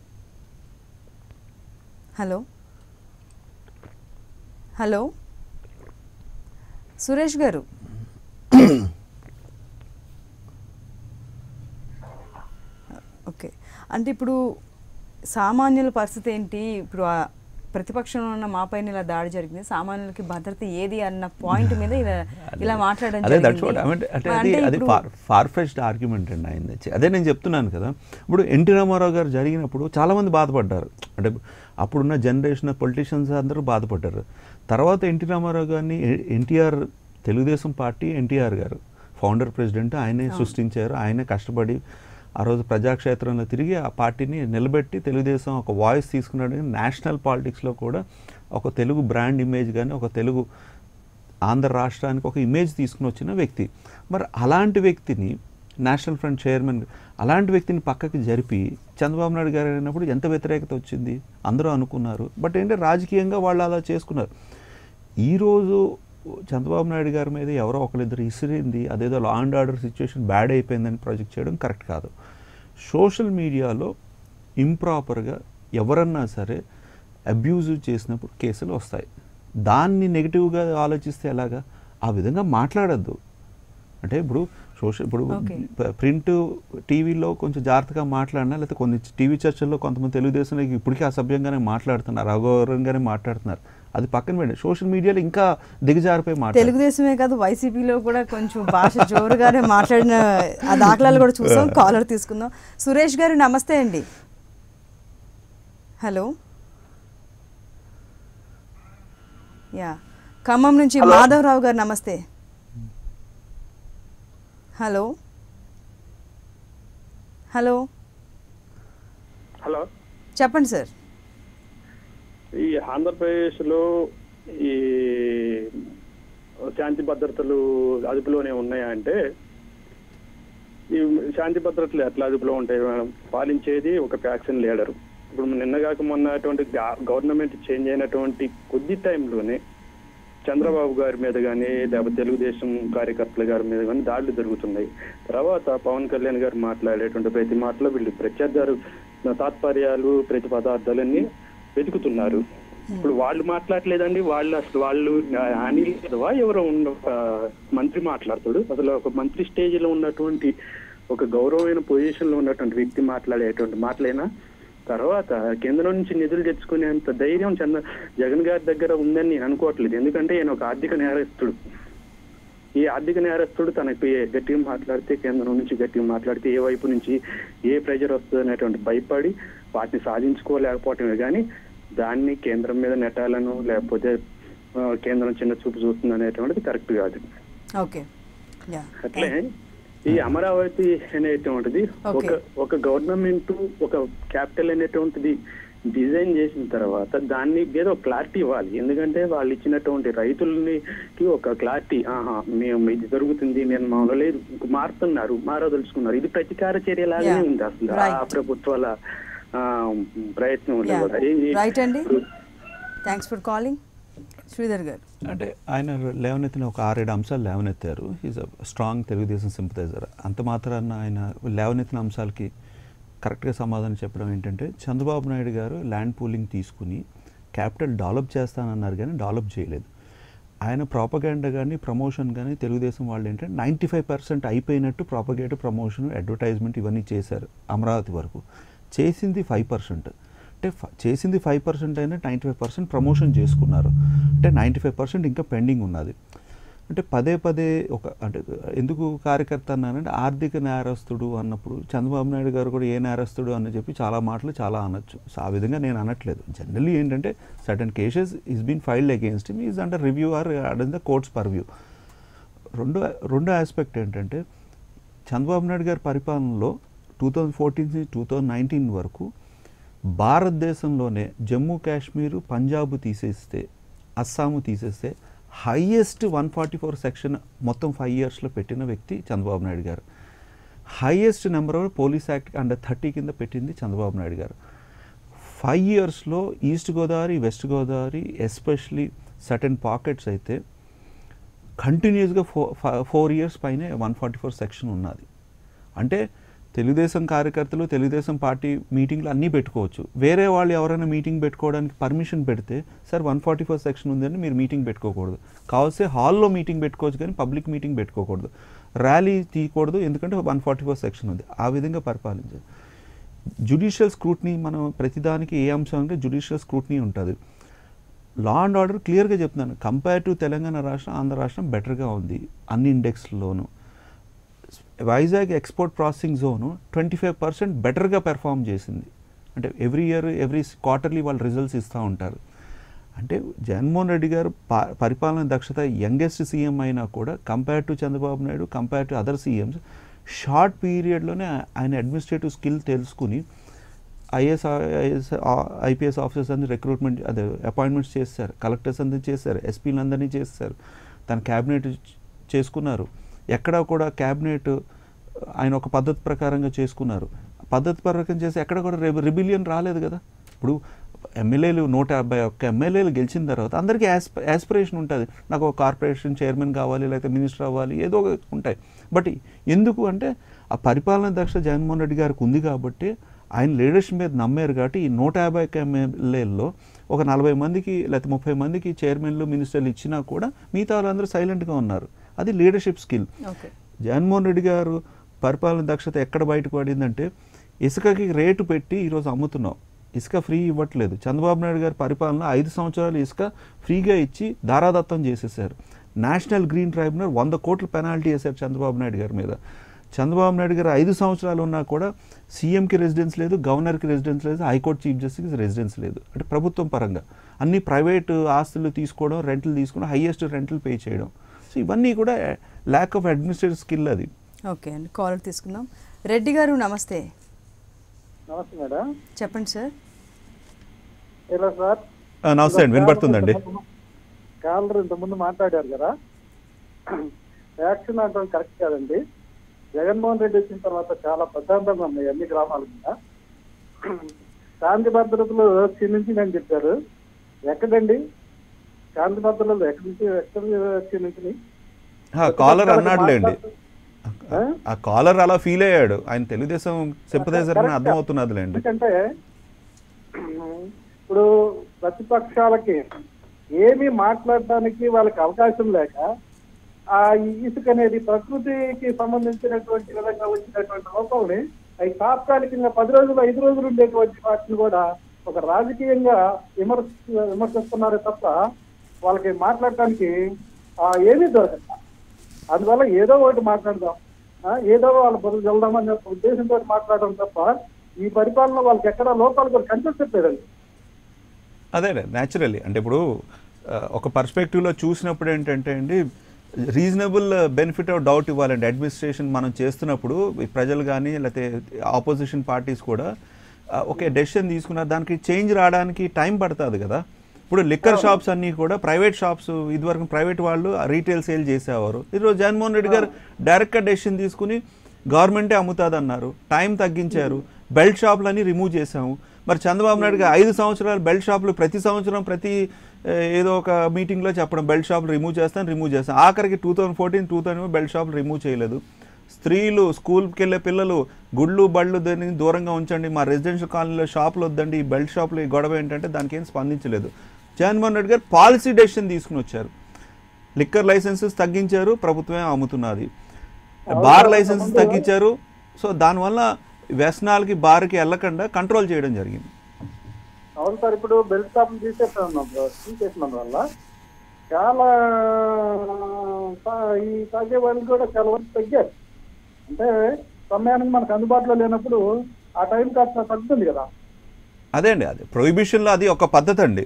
హలో సురేష్ గారు. ఓకే, అంటే ఇప్పుడు సామాన్యుల పరిస్థితి ఏంటి? ఇప్పుడు ప్రతిపక్షంలో ఉన్న మాపైన ఇలా దాడి జరిగింది, సామాన్యులకి భద్రత ఏది అన్న పాయింట్ మీద ఇలా మాట్లాడడం అది ఫార్ఫెచ్డ్ ఆర్గ్యుమెంట్ అండి ఆయన. అదే నేను చెప్తున్నాను కదా. ఇప్పుడు ఎన్టీ రామారావు గారు జరిగినప్పుడు చాలామంది బాధపడ్డారు. అంటే అప్పుడున్న జనరేషన్ పొలిటీషియన్స్ అందరూ బాధపడ్డారు. తర్వాత ఎన్టీ రామారావు గారిని ఎన్టీఆర్, తెలుగుదేశం పార్టీ ఎన్టీఆర్ గారు ఫౌండర్ ప్రెసిడెంట్, ఆయనే సృష్టించారు. ఆయనే కష్టపడి ఆ రోజు ప్రజాక్షేత్రంలో తిరిగి ఆ పార్టీని నిలబెట్టి తెలుగుదేశం ఒక వాయిస్ తీసుకున్నాడు. నేషనల్ పాలిటిక్స్లో కూడా ఒక తెలుగు బ్రాండ్ ఇమేజ్ కానీ, ఒక తెలుగు ఆంధ్ర రాష్ట్రానికి ఒక ఇమేజ్ తీసుకుని వచ్చిన వ్యక్తి. మరి అలాంటి వ్యక్తిని నేషనల్ ఫ్రంట్ చైర్మన్, అలాంటి వ్యక్తిని పక్కకి జరిపి చంద్రబాబు నాయుడు గారు అయినప్పుడు ఎంత వ్యతిరేకత వచ్చింది, అందరూ అనుకున్నారు. బట్ ఏంటంటే రాజకీయంగా వాళ్ళు అలా చేసుకున్నారు. ఈరోజు చంద్రబాబు నాయుడు గారి మీద ఎవరో ఒకరిద్దరు ఇసిరింది అదేదో law and order situation bad అయిపోయిందని ప్రాజెక్ట్ చేయడం కరెక్ట్ కాదు. సోషల్ మీడియాలో ఇంప్రాపర్గా ఎవరన్నా సరే అబ్యూజ్ చేసినప్పుడు కేసులు వస్తాయి. దాన్ని నెగిటివ్గా ఆలోచిస్తే ఎలాగా? ఆ విధంగా మాట్లాడద్దు. అంటే ఇప్పుడు ఇప్పుడు ప్రింట్ టీవీలో కొంచెం జాగ్రత్తగా మాట్లాడినా, లేకపోతే కొన్ని టీవీ చర్చల్లో కొంతమంది తెలుగుదేశంలో ఇప్పటికీ అసభ్యంగానే మాట్లాడుతున్నారు, అగౌరవంగానే మాట్లాడుతున్నారు. అది పక్కన పెట్టండి. సోషల్ మీడియాలో ఇంకా దిగజారిపోయి మాట్లాడు. తెలుగుదేశమే కాదు, వైసీపీలో కూడా కొంచెం భాష జోరుగానే మాట్లాడిన ఆ దాఖలాలు కూడా చూసాం. కాలర్ తీసుకుందాం. సురేష్ గారు నమస్తే అండి. హలో. యా, ఖమ్మం నుంచి మాధవరావు గారు నమస్తే. హలో హలో హలో, చెప్పండి సార్. ఈ ఆంధ్రప్రదేశ్లో ఈ శాంతి భద్రతలు అదుపులోనే ఉన్నాయా అంటే, ఈ శాంతి భద్రతలు ఎట్లా అదుపులో ఉంటాయి మేడం? పాలించేది ఒక ఫ్యాక్షన్ లీడరు. ఇప్పుడు నిన్నగాక మొన్నటువంటి గవర్నమెంట్ చేంజ్ అయినటువంటి కొద్ది టైంలోనే చంద్రబాబు గారి మీద కానీ లేకపోతే తెలుగుదేశం కార్యకర్తల గారి మీద కానీ దాడులు జరుగుతున్నాయి. తర్వాత పవన్ కళ్యాణ్ గారు మాట్లాడేటువంటి ప్రతి మాటలో వీళ్ళు ప్రత్యర్థారు తాత్పర్యాలు ప్రతి పదార్థాలన్నీ వెతుకుతున్నారు. ఇప్పుడు వాళ్ళు మాట్లాడలేదండి, వాళ్ళు అనిల్ యాదవా ఎవరో మంత్రి మాట్లాడతాడు. అసలు ఒక మంత్రి స్టేజ్ లో ఉన్నటువంటి ఒక గౌరవమైన పొజిషన్ లో ఉన్నటువంటి వ్యక్తి మాట్లాడేటువంటి మాటలైనా. తర్వాత కేంద్రం నుంచి నిధులు తెచ్చుకునేంత ధైర్యం జగన్ గారి దగ్గర ఉందని నేను అనుకోవట్లేదు. ఎందుకంటే ఆయన ఒక ఆర్థిక నేరస్తుడు. ఈ ఆర్థిక నేరస్తుడు తనకి గట్టిగా మాట్లాడితే, కేంద్రం నుంచి గట్టిగా మాట్లాడితే ఏ వైపు నుంచి ఏ ప్రెజర్ వస్తుంది అనేటువంటి భయపడి వాటిని సాధించుకోలేకపోవటమే కానీ దాన్ని కేంద్రం మీద నెట్టాలను లేకపోతే కేంద్రం చిన్న చూపు చూస్తుంది అనేటువంటిది కరెక్ట్ కాదు. అట్లే ఈ అమరావతి అనేటువంటిది ఒక గవర్నమెంట్ ఒక క్యాపిటల్ అనేటువంటిది డిజైన్ చేసిన తర్వాత దాన్ని ఏదో క్లారిటీ ఇవ్వాలి. ఎందుకంటే వాళ్ళు ఇచ్చినటువంటి రైతులకి ఒక క్లారిటీ, మేము ఇది జరుగుతుంది, నేను మామూలు లేదు మారదలుచుకున్నారు. ఇది ప్రతీకార చర్యలాగానే ఉంది అసలు ఆ ప్రభుత్వాల ప్రయత్నం. శ్రీధర్ గారు అంటే ఆయన లేవనెత్తిన ఒక 6-7 అంశాలు లేవనెత్తారు. Is a strong Telugu Desam sympathizer. అంత మాత్రాన ఆయన లేవనెత్తిన అంశాలకి కరెక్ట్గా సమాధానం చెప్పడం ఏంటంటే, చంద్రబాబు నాయుడు గారు ల్యాండ్ పూలింగ్ తీసుకుని క్యాపిటల్ డెవలప్ చేస్తానన్నారు కానీ డెవలప్ చేయలేదు. ఆయన ప్రాపగాండా కానీ ప్రమోషన్ కానీ తెలుగుదేశం వాళ్ళు ఏంటంటే 95% అయిపోయినట్టు ప్రాపగేటివ్ ప్రమోషన్ అడ్వర్టైజ్మెంట్ ఇవన్నీ చేశారు. అమరావతి వరకు చేసింది 5%. అంటే చేసింది 5% అయినా 95% ప్రమోషన్ చేసుకున్నారు. అంటే 95% ఇంకా పెండింగ్ ఉన్నది. అంటే పదే అంటే ఎందుకు కార్యకర్త అన్నానంటే, ఆర్థిక నేరస్తుడు అన్నప్పుడు చంద్రబాబు నాయుడు గారు కూడా ఏ నేరస్తుడు అని చెప్పి చాలా మాటలు చాలా అనొచ్చు. సో ఆ విధంగా నేను అనట్లేదు. జనరల్లీ ఏంటంటే certain cases is been filed against him, is under review or under the courts purview. రెండో ఆస్పెక్ట్ ఏంటంటే, చంద్రబాబు నాయుడు గారి పరిపాలనలో 2014 నుంచి 2019 వరకు భారతదేశంలోనే జమ్మూ కాశ్మీరు, పంజాబ్ తీసేస్తే, అస్సాము తీసేస్తే హైయెస్ట్ 144 సెక్షన్ మొత్తం 5 ఇయర్స్లో పెట్టిన వ్యక్తి Chandrababu Naidu garu. Highest number of police act under 30 కింద పెట్టింది చంద్రబాబు నాయుడు గారు. 5 ఇయర్స్లో east Godavari, west Godavari, especially certain pockets అయితే కంటిన్యూస్గా 4 ఇయర్స్ పైనే 144 సెక్షన్ ఉన్నది. అంటే తెలుగుదేశం కార్యకర్తలు తెలుగుదేశం పార్టీ మీటింగ్లు అన్నీ పెట్టుకోవచ్చు. వేరే వాళ్ళు ఎవరైనా మీటింగ్ పెట్టుకోవడానికి పర్మిషన్ పెడితే, సార్ 144 సెక్షన్ ఉందని మీరు మీటింగ్ పెట్టుకోకూడదు, కావాల్సే హాల్లో మీటింగ్ పెట్టుకోవచ్చు కానీ పబ్లిక్ మీటింగ్ పెట్టుకోకూడదు, ర్యాలీ తీయకూడదు ఎందుకంటే 144 సెక్షన్ ఉంది. ఆ విధంగా పరిపాలించారు. జ్యుడిషియల్ స్క్రూట్నీ, మనం ప్రతిదానికి ఏ అంశం అంటే జ్యుడిషియల్ స్క్రూట్నీ ఉంటుంది. లా అండ్ ఆర్డర్ క్లియర్గా చెప్తున్నాను, కంపేర్ టు తెలంగాణ రాష్ట్రం ఆంధ్ర రాష్ట్రం బెటర్గా ఉంది అన్ని ఇండెక్స్లోనూ. వైజాగ్ ఎక్స్పోర్ట్ ప్రాసెసింగ్ జోను 25% బెటర్గా పెర్ఫామ్ చేసింది. అంటే ఎవ్రీ ఇయర్ ఎవ్రీ క్వార్టర్లీ వాళ్ళు రిజల్ట్స్ ఇస్తూ ఉంటారు. అంటే జగన్మోహన్ రెడ్డి గారు పరిపాలన దక్షత యంగెస్ట్ సీఎం అయినా కూడా compare to Chandrababu Naidu, compare to other CMs, short పీరియడ్లోనే ఆయన అడ్మినిస్ట్రేటివ్ స్కిల్ తెలుసుకుని ఐపీఎస్ ఆఫీసర్స్ అందరూ రిక్రూట్మెంట్ అదే అపాయింట్మెంట్స్ చేస్తారు, కలెక్టర్స్ అందరినీ చేస్తారు, ఎస్పీలు అందరినీ చేస్తారు. తన క్యాబినెట్ చేసుకున్నారు. ఎక్కడ కూడా క్యాబినెట్ ఆయన ఒక పద్ధతి ప్రకారంగా చేసుకున్నారు. పద్ధతి ప్రకారం చేసి ఎక్కడ కూడా రిబిలియన్ రాలేదు కదా. ఇప్పుడు ఎమ్మెల్యేలు 151 ఎమ్మెల్యేలు గెలిచిన తర్వాత అందరికీ యాస్పిరేషన్ ఉంటుంది, నాకు ఒక కార్పొరేషన్ చైర్మన్ కావాలి, లేకపోతే మినిస్టర్ అవ్వాలి, ఏదో ఉంటాయి. బట్ ఎందుకు అంటే ఆ పరిపాలన దక్షత జగన్మోహన్ రెడ్డి గారికి ఉంది కాబట్టి, ఆయన లీడర్షిప్ మీద నమ్మారు కాబట్టి ఈ 151 ఎమ్మెల్యేల్లో ఒక 40 మందికి లేకపోతే 30 మందికి చైర్మన్లు మినిస్టర్లు ఇచ్చినా కూడా మిగతా వాళ్ళందరూ సైలెంట్గా ఉన్నారు. అది లీడర్షిప్ స్కిల్. జగన్మోహన్ రెడ్డి గారు పరిపాలన దక్షత ఎక్కడ బయటకు పడిందంటే, ఇసుకకి రేటు పెట్టి ఈరోజు అమ్ముతున్నాం, ఇసుక ఫ్రీ ఇవ్వట్లేదు. చంద్రబాబు నాయుడు గారి పరిపాలన 5 సంవత్సరాలు ఇసుక ఫ్రీగా ఇచ్చి దారాదత్తం చేసేసారు. నేషనల్ గ్రీన్ ట్రైబ్యునల్ 100 కోట్ల పెనాల్టీ వేశారు చంద్రబాబు నాయుడు గారి మీద. చంద్రబాబు నాయుడు గారు 5 సంవత్సరాలు ఉన్నా కూడా సీఎంకి రెసిడెన్స్ లేదు, గవర్నర్కి రెసిడెన్స్ లేదు, హైకోర్టు చీఫ్ జస్టిస్కి రెసిడెన్స్ లేదు. అంటే ప్రభుత్వం పరంగా అన్ని ప్రైవేటు ఆస్తులు తీసుకోవడం, రెంట్లు తీసుకోవడం, హైయెస్ట్ రెంట్లు పే చేయడం. సో ఇవన్నీ కూడా ల్యాక్ ఆఫ్ అడ్మినిస్ట్రేటివ్ స్కిల్ అది. ఓకే అండి, కాలర్ తీసుకుందాం. రెడ్డి గారు నమస్తే. నమస్తే మేడం. చెప్పండి సార్. ఎలా సార్? నమస్తే అండి, వినపడుతుందండి. కాలర్ ఇంతకుముందు మాట్లాడారు కదా, వ్యాక్సిన్ అంటే కరెక్ట్ కాదండి. జగన్మోహన్ రెడ్డి వచ్చిన తర్వాత చాలా ప్రశాంతంగా ఉన్నాయి అన్ని గ్రామాల మీద. శాంతి భద్రతలు క్షీణించిందని చెప్పారు. ఎక్కడండి శాంతి భద్రతలు? ఎక్కడ క్షీణించినాయి? కాలర్ అన్నాడులేండి, ఆ కాలర్ అలా ఫీల్ అయ్యాడు. ఆయన తెలుగుదేశం సింపథైజర్ అని అర్థమవుతున్నదిలేండి. ఎందుకంటే ఇప్పుడు ప్రతిపక్షాలకి ఏమీ మాట్లాడడానికి వాళ్ళకి అవకాశం లేక ఆ ఇసుక అనేది ప్రకృతికి సంబంధించినటువంటి విధంగా వచ్చినటువంటి లోపాలని అవి తాత్కాలికంగా 10 రోజులు 5 రోజులు ఉండేటువంటి వాటిని కూడా ఒక రాజకీయంగా విమర్శిస్తున్నారే తప్ప వాళ్ళకి మాట్లాడటానికి ఏమీ దొరకదు. అందువల్ల ఏదో ఒకటి మాట్లాడదాం, ఏదో వాళ్ళ బదులు వెళ్దామనే ఉద్దేశంతో మాట్లాడడం తప్ప ఈ పరిపాలన వాళ్ళకి ఎక్కడ లోపాలు కూడా కనిపించట్లేదండి. అదే న్యాచురల్లీ అంటే ఇప్పుడు ఒక పర్స్పెక్టివ్లో చూసినప్పుడు ఏంటంటే అండి, రీజనబుల్ బెనిఫిట్ ఆఫ్ డౌట్ ఇవ్వాలండి. అడ్మినిస్ట్రేషన్ మనం చేస్తున్నప్పుడు ప్రజలు కానీ లేకపోతే ఆపోజిషన్ పార్టీస్ కూడా ఒక డెసిషన్ తీసుకున్నారు, దానికి చేంజ్ రావడానికి టైం పడుతుంది కదా. ఇప్పుడు లిక్కర్ షాప్స్ అన్నీ కూడా ప్రైవేట్ షాప్స్, ఇదివరకు ప్రైవేట్ వాళ్ళు రీటైల్ సేల్ చేసేవారు. ఈరోజు జగన్మోహన్ రెడ్డి గారు డైరెక్ట్గా డెసిషన్ తీసుకుని గవర్నమెంటే అమ్ముతుంది అన్నారు, టైం తగ్గించారు, బెల్ట్ షాపులన్నీ రిమూవ్ చేశాము. మరి చంద్రబాబు నాయుడు గారు 5 సంవత్సరాలు బెల్ట్ షాపులు ప్రతి సంవత్సరం ప్రతి ఏదో ఒక మీటింగ్లో చెప్పడం బెల్ట్ షాపులు రిమూవ్ చేస్తాను. ఆఖరికి 2014 బెల్ట్ షాపులు రిమూవ్ చేయలేదు. స్త్రీలు, స్కూల్కి వెళ్ళే పిల్లలు గుళ్ళు బళ్ళు దానికి దూరంగా ఉంచండి, మా రెసిడెన్షియల్ కాలనీలో షాపులు వద్దండి, ఈ బెల్ట్ షాపులు ఈ గొడవ ఏంటంటే దానికి ఏం స్పందించలేదు. జగన్మోహన్ రెడ్డి గారు పాలసీ డెసిషన్ తీసుకుని వచ్చారు. లిక్కర్ లైసెన్సెస్ తగ్గించారు, ప్రభుత్వమే అమ్ముతున్నది. బార్ లైసెన్సెస్ తగ్గించారు. సో దానివల్ల వ్యసనాలకి బార్కి వెళ్ళకుండా కంట్రోల్ చేయడం జరిగింది. అవును సార్, ఇప్పుడు బెల్ట్ షాప్ తీసేసిన వల్ల చాలా ఈ తాగే వాళ్ళు కూడా చాలా వరకు తగ్గారు. అంటే సమయానికి మనకు అందుబాటులో లేనప్పుడు ఆ టైం కాస్త తగ్గుతుంది కదా. అదే అండి, అదే ప్రొహిబిషన్లో అది ఒక పద్ధతి అండి.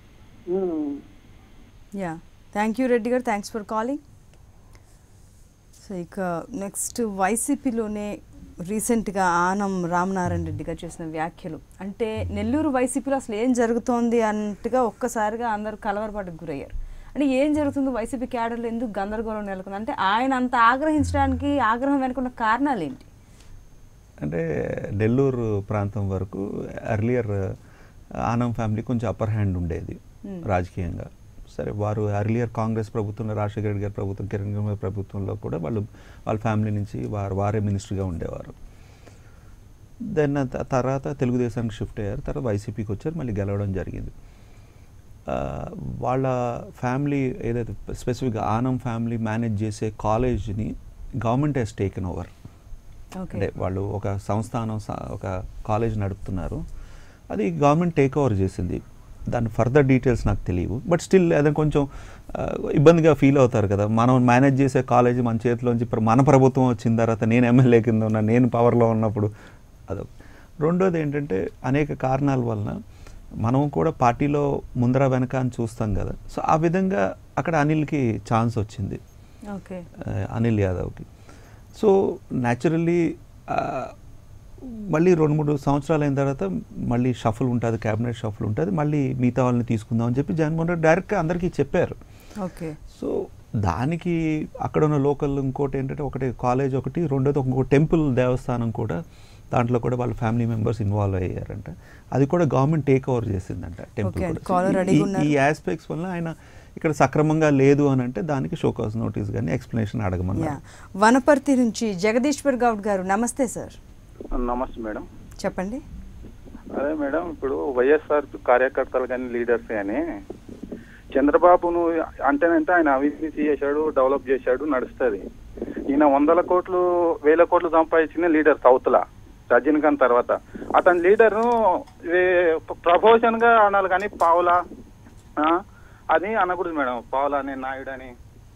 Yeah, thank you Reddy garu, thanks for calling. So ఇక నెక్స్ట్ వైసీపీలోనే రీసెంట్గా ఆనం రామనారాయణ రెడ్డి గారు చేసిన వ్యాఖ్యలు, అంటే నెల్లూరు వైసీపీలో అసలు ఏం జరుగుతోంది అన్నట్టుగా ఒక్కసారిగా అందరూ కలవరపాటుకు గురయ్యారు. అంటే ఏం జరుగుతుందో వైసీపీ క్యాడర్లో ఎందుకు గందరగోళం నెలకొంది, అంటే ఆయన అంత ఆగ్రహించడానికి ఆగ్రహం వెనుకున్న కారణాలు ఏంటి? అంటే నెల్లూరు ప్రాంతం వరకు ఎర్లియర్ ఆనం ఫ్యామిలీ కొంచెం అప్పర్ హ్యాండ్ ఉండేది రాజకీయంగా. సరే, వారు ఎర్లియర్ కాంగ్రెస్ ప్రభుత్వంలో, రాజశేఖర రెడ్డి గారి ప్రభుత్వం, కిరణ్ కుమార్ ప్రభుత్వంలో కూడా వాళ్ళ ఫ్యామిలీ నుంచి వారే మినిస్టర్గా ఉండేవారు. దెన్ తర్వాత తెలుగుదేశానికి షిఫ్ట్ అయ్యారు, తర్వాత వైసీపీకి వచ్చారు, మళ్ళీ గెలవడం జరిగింది. వాళ్ళ ఫ్యామిలీ ఏదైతే స్పెసిఫిక్గా ఆనం ఫ్యామిలీ మేనేజ్ చేసే కాలేజ్ని గవర్నమెంట్ హెస్ టేకెన్ ఓవర్. అంటే వాళ్ళు ఒక సంస్థానం ఒక కాలేజ్ నడుపుతున్నారు, అది గవర్నమెంట్ టేక్ ఓవర్ చేసింది. దాని ఫర్దర్ డీటెయిల్స్ నాకు తెలియవు, బట్ స్టిల్ అదే కొంచెం ఇబ్బందిగా ఫీల్ అవుతారు కదా. మనం మేనేజ్ చేసే కాలేజీ మన చేతిలోంచి మన ప్రభుత్వం వచ్చిన తర్వాత, నేను ఎమ్మెల్యే కింద ఉన్నా, నేను పవర్లో ఉన్నప్పుడు అదొక. రెండోది ఏంటంటే అనేక కారణాల వలన మనం కూడా పార్టీలో ముందర వెనక అని చూస్తాం కదా. సో ఆ విధంగా అక్కడ అనిల్కి ఛాన్స్ వచ్చింది, అనిల్ యాదవ్కి. సో న్యాచురల్లీ మళ్ళీ 2-3 సంవత్సరాలు అయిన తర్వాత మళ్ళీ షఫుల్ ఉంటుంది, క్యాబినెట్ షఫుల్ ఉంటుంది, మళ్ళీ మిగతా వాళ్ళని తీసుకుందాం అని చెప్పి జగన్మోహన్ రెడ్డి డైరెక్ట్గా అందరికీ చెప్పారు. ఓకే. సో దానికి అక్కడ ఉన్న లోకల్ ఇంకోటి ఏంటంటే ఒకటి కాలేజ్ ఒకటి, రెండోది ఇంకో టెంపుల్ దేవస్థానం కూడా, దాంట్లో కూడా వాళ్ళ ఫ్యామిలీ మెంబర్స్ ఇన్వాల్వ్ అయ్యారంట. అది కూడా గవర్నమెంట్ టేక్ ఓవర్ చేసిందంట టెంపుల్ కూడా. ఈ ఆస్పెక్ట్స్ వల్ల ఆయన ఇక్కడ సక్రమంగా లేదు అని అంటే దానికి షోకాజ్ నోటీస్ కానీ ఎక్స్ప్లెనేషన్ అడగమన్నారు. వనపర్తి నుంచి జగదీశ్వర్ గౌడ్ గారు, నమస్తే సార్. నమస్తే మేడం. చెప్పండి. అదే మేడం, ఇప్పుడు వైఎస్ఆర్ కార్యకర్తలు కానీ లీడర్స్ కానీ చంద్రబాబును అంటేనంటే ఆయన అవినీతి చేశాడు, డెవలప్ చేశాడు, నడుస్తుంది. ఈయన 100 కోట్లు 1000 కోట్లు సంపాదించిన లీడర్ సౌత్లా రజనీకాంత్ తర్వాత. అతని లీడర్ను ప్రపోజన్ గా అనాలి కానీ పావులా అది అనకూడదు మేడం. పావులా అని, నాయుడు అని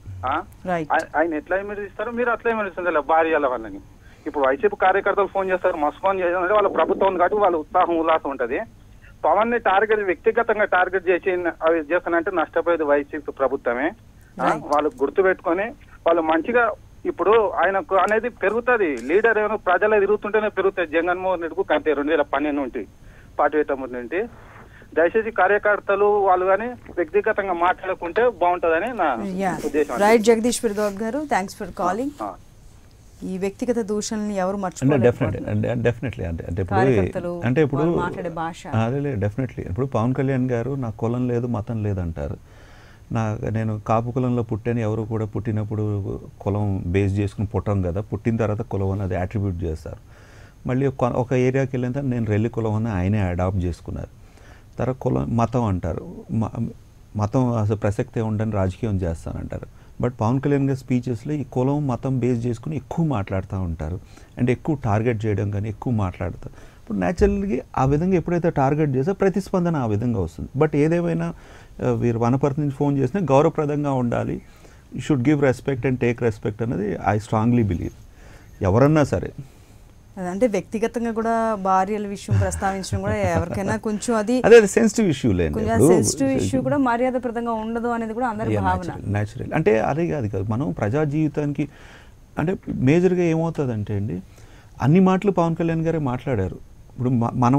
ఆయన ఎట్లా విమర్శిస్తారు, మీరు అట్లా విమర్శిస్తారు భార్యల వాళ్ళని. ఇప్పుడు వైసీపీ కార్యకర్తలు ఫోన్ చేస్తారు, మస్తు ఫోన్ చేయాలంటే వాళ్ళ ప్రభుత్వం ఉంది కాబట్టి వాళ్ళ ఉత్సాహం ఉల్లాసం ఉంటుంది. పవన్ ని టార్గెట్ వ్యక్తిగతంగా టార్గెట్ చేసి అవి చేస్తానంటే నష్టపోయేది వైసీపీ ప్రభుత్వమే. వాళ్ళు గుర్తు పెట్టుకొని వాళ్ళు మంచిగా ఇప్పుడు ఆయనకు అనేది పెరుగుతుంది. లీడర్ ఏమైనా ప్రజలు తిరుగుతుంటేనే పెరుగుతుంది. జగన్మోహన్ రెడ్డికు కంటే 2012 నుండి పార్టీ పెట్టమని నుండి దయచేసి కార్యకర్తలు వాళ్ళు కానీ వ్యక్తిగతంగా మాట్లాడుకుంటే బాగుంటుందని నా ఉద్దేశం. రైట్ జగదీశ్వర్ గౌడ్ గారు, థ్యాంక్స్ ఫర్ కాలింగ్. ఈ వ్యక్తిగత దూషణని ఎవరు మర్చిపోలేరు. డెఫినెట్లీ అంటే ఇప్పుడు అదే డెఫినెట్లీ ఇప్పుడు పవన్ కళ్యాణ్ గారు నాకు కులం లేదు మతం లేదు అంటారు. నేను కాపు కులంలో పుట్టాను, ఎవరు కూడా పుట్టినప్పుడు కులం బేస్ చేసుకుని పుట్టం కదా, పుట్టిన తర్వాత కులం అని అది అట్రిబ్యూట్ చేస్తారు. మళ్ళీ ఒక ఏరియాకి వెళ్ళిన తర్వాత నేను రెల్లి కులం అని ఆయనే అడాప్ట్ చేసుకున్నారు. తర్వాత కులం మతం అంటారు, మతం అసలు ప్రసక్తే ఉండని రాజకీయం చేస్తానంటారు. బట్ పవన్ కళ్యాణ్ గారి స్పీచెస్లో ఈ కులం మతం బేస్ చేసుకుని ఎక్కువ మాట్లాడుతూ ఉంటారు అండ్ ఎక్కువ టార్గెట్ చేయడం కానీ ఎక్కువ మాట్లాడతారు. ఇప్పుడు న్యాచురల్గా ఆ విధంగా ఎప్పుడైతే టార్గెట్ చేస్తే ప్రతిస్పందన ఆ విధంగా వస్తుంది. బట్ ఏదేమైనా వీరు వనపర్తి నుంచి ఫోన్ చేసినా గౌరవప్రదంగా ఉండాలి. You should give respect and take respect అనేది ఐ స్ట్రాంగ్లీ బిలీవ్. ఎవరన్నా సరే అంటే వ్యక్తిగతంగా కూడా భార్యల విషయం ప్రస్తావించడం కూడా ఎవరికైనా కొంచెం అది సెన్సిటివ్ ఇష్యూ లేదు, సెన్సిటివ్ ఇష్యూ కూడా మర్యాదప్రదంగా ఉండదు అనేది కూడా అందరి భావన. న్యాచురల్ అంటే అదే కాదు మనం ప్రజా జీవితానికి అంటే మేజర్గా ఏమవుతుందంటే అండి, అన్ని మాటలు పవన్ కళ్యాణ్ గారే మాట్లాడారు. ఇప్పుడు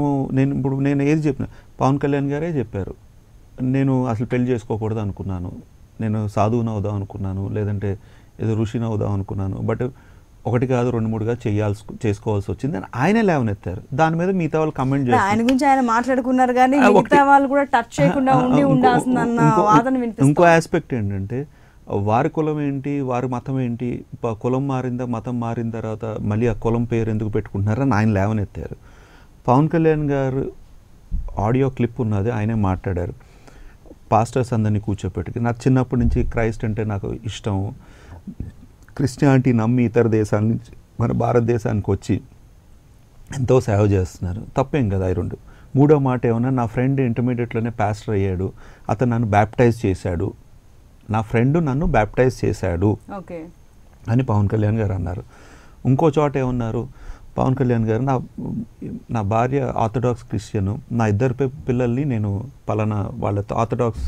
నేను ఏది చెప్పిన పవన్ కళ్యాణ్ గారే చెప్పారు, నేను అసలు పెళ్లి చేసుకోకూడదు అనుకున్నాను, నేను సాధువుని అవుదాం అనుకున్నాను, లేదంటే ఏదో ఋషిని అవుదాం అనుకున్నాను, బట్ ఒకటి కాదు 2-3గా చేసుకోవాల్సి వచ్చింది అని ఆయనే లేవనెత్తారు. దాని మీద మిగతా వాళ్ళు కమెంట్ చేస్తారు. ఆయన గురించి ఆయన మాట్లాడుకున్నారు కానీ మిగతా వాళ్ళు కూడా టచ్ చేయకుండా ఉండాల్సిందన్న వాదన వినిపిస్తుంది. ఇంకో ఆస్పెక్ట్ ఏంటంటే వారి కులం ఏంటి, వారి మతం ఏంటి, కులం మారిందా మతం మారిన తర్వాత మళ్ళీ ఆ కులం పేరు ఎందుకు పెట్టుకుంటున్నారని ఆయన లేవనెత్తారు. పవన్ కళ్యాణ్ గారు ఆడియో క్లిప్ ఉన్నది, ఆయనే మాట్లాడారు. పాస్టర్స్ అందరినీ కూర్చోపెట్టి నాకు చిన్నప్పటి నుంచి క్రైస్ట్ అంటే నాకు ఇష్టం, క్రిస్టియానిటీ నమ్మి ఇతర దేశాల నుంచి మన భారతదేశానికి వచ్చి ఎంతో సేవ చేస్తున్నారు, తప్పేం కదా ఈ రెండు. మూడో మాట ఏమన్నా, నా ఫ్రెండ్ ఇంటర్మీడియట్లోనే పాస్టర్ అయ్యాడు, అతను నన్ను బ్యాప్టైజ్ చేశాడు, నా ఫ్రెండ్ నన్ను బ్యాప్టైజ్ చేశాడు అని పవన్ కళ్యాణ్ గారు అన్నారు. ఇంకో చోట ఏమన్నారు పవన్ కళ్యాణ్ గారు, నా భార్య ఆర్థడాక్స్ క్రిస్టియను, నా 2 పిల్లల్ని నేను పలానా వాళ్ళ orthodox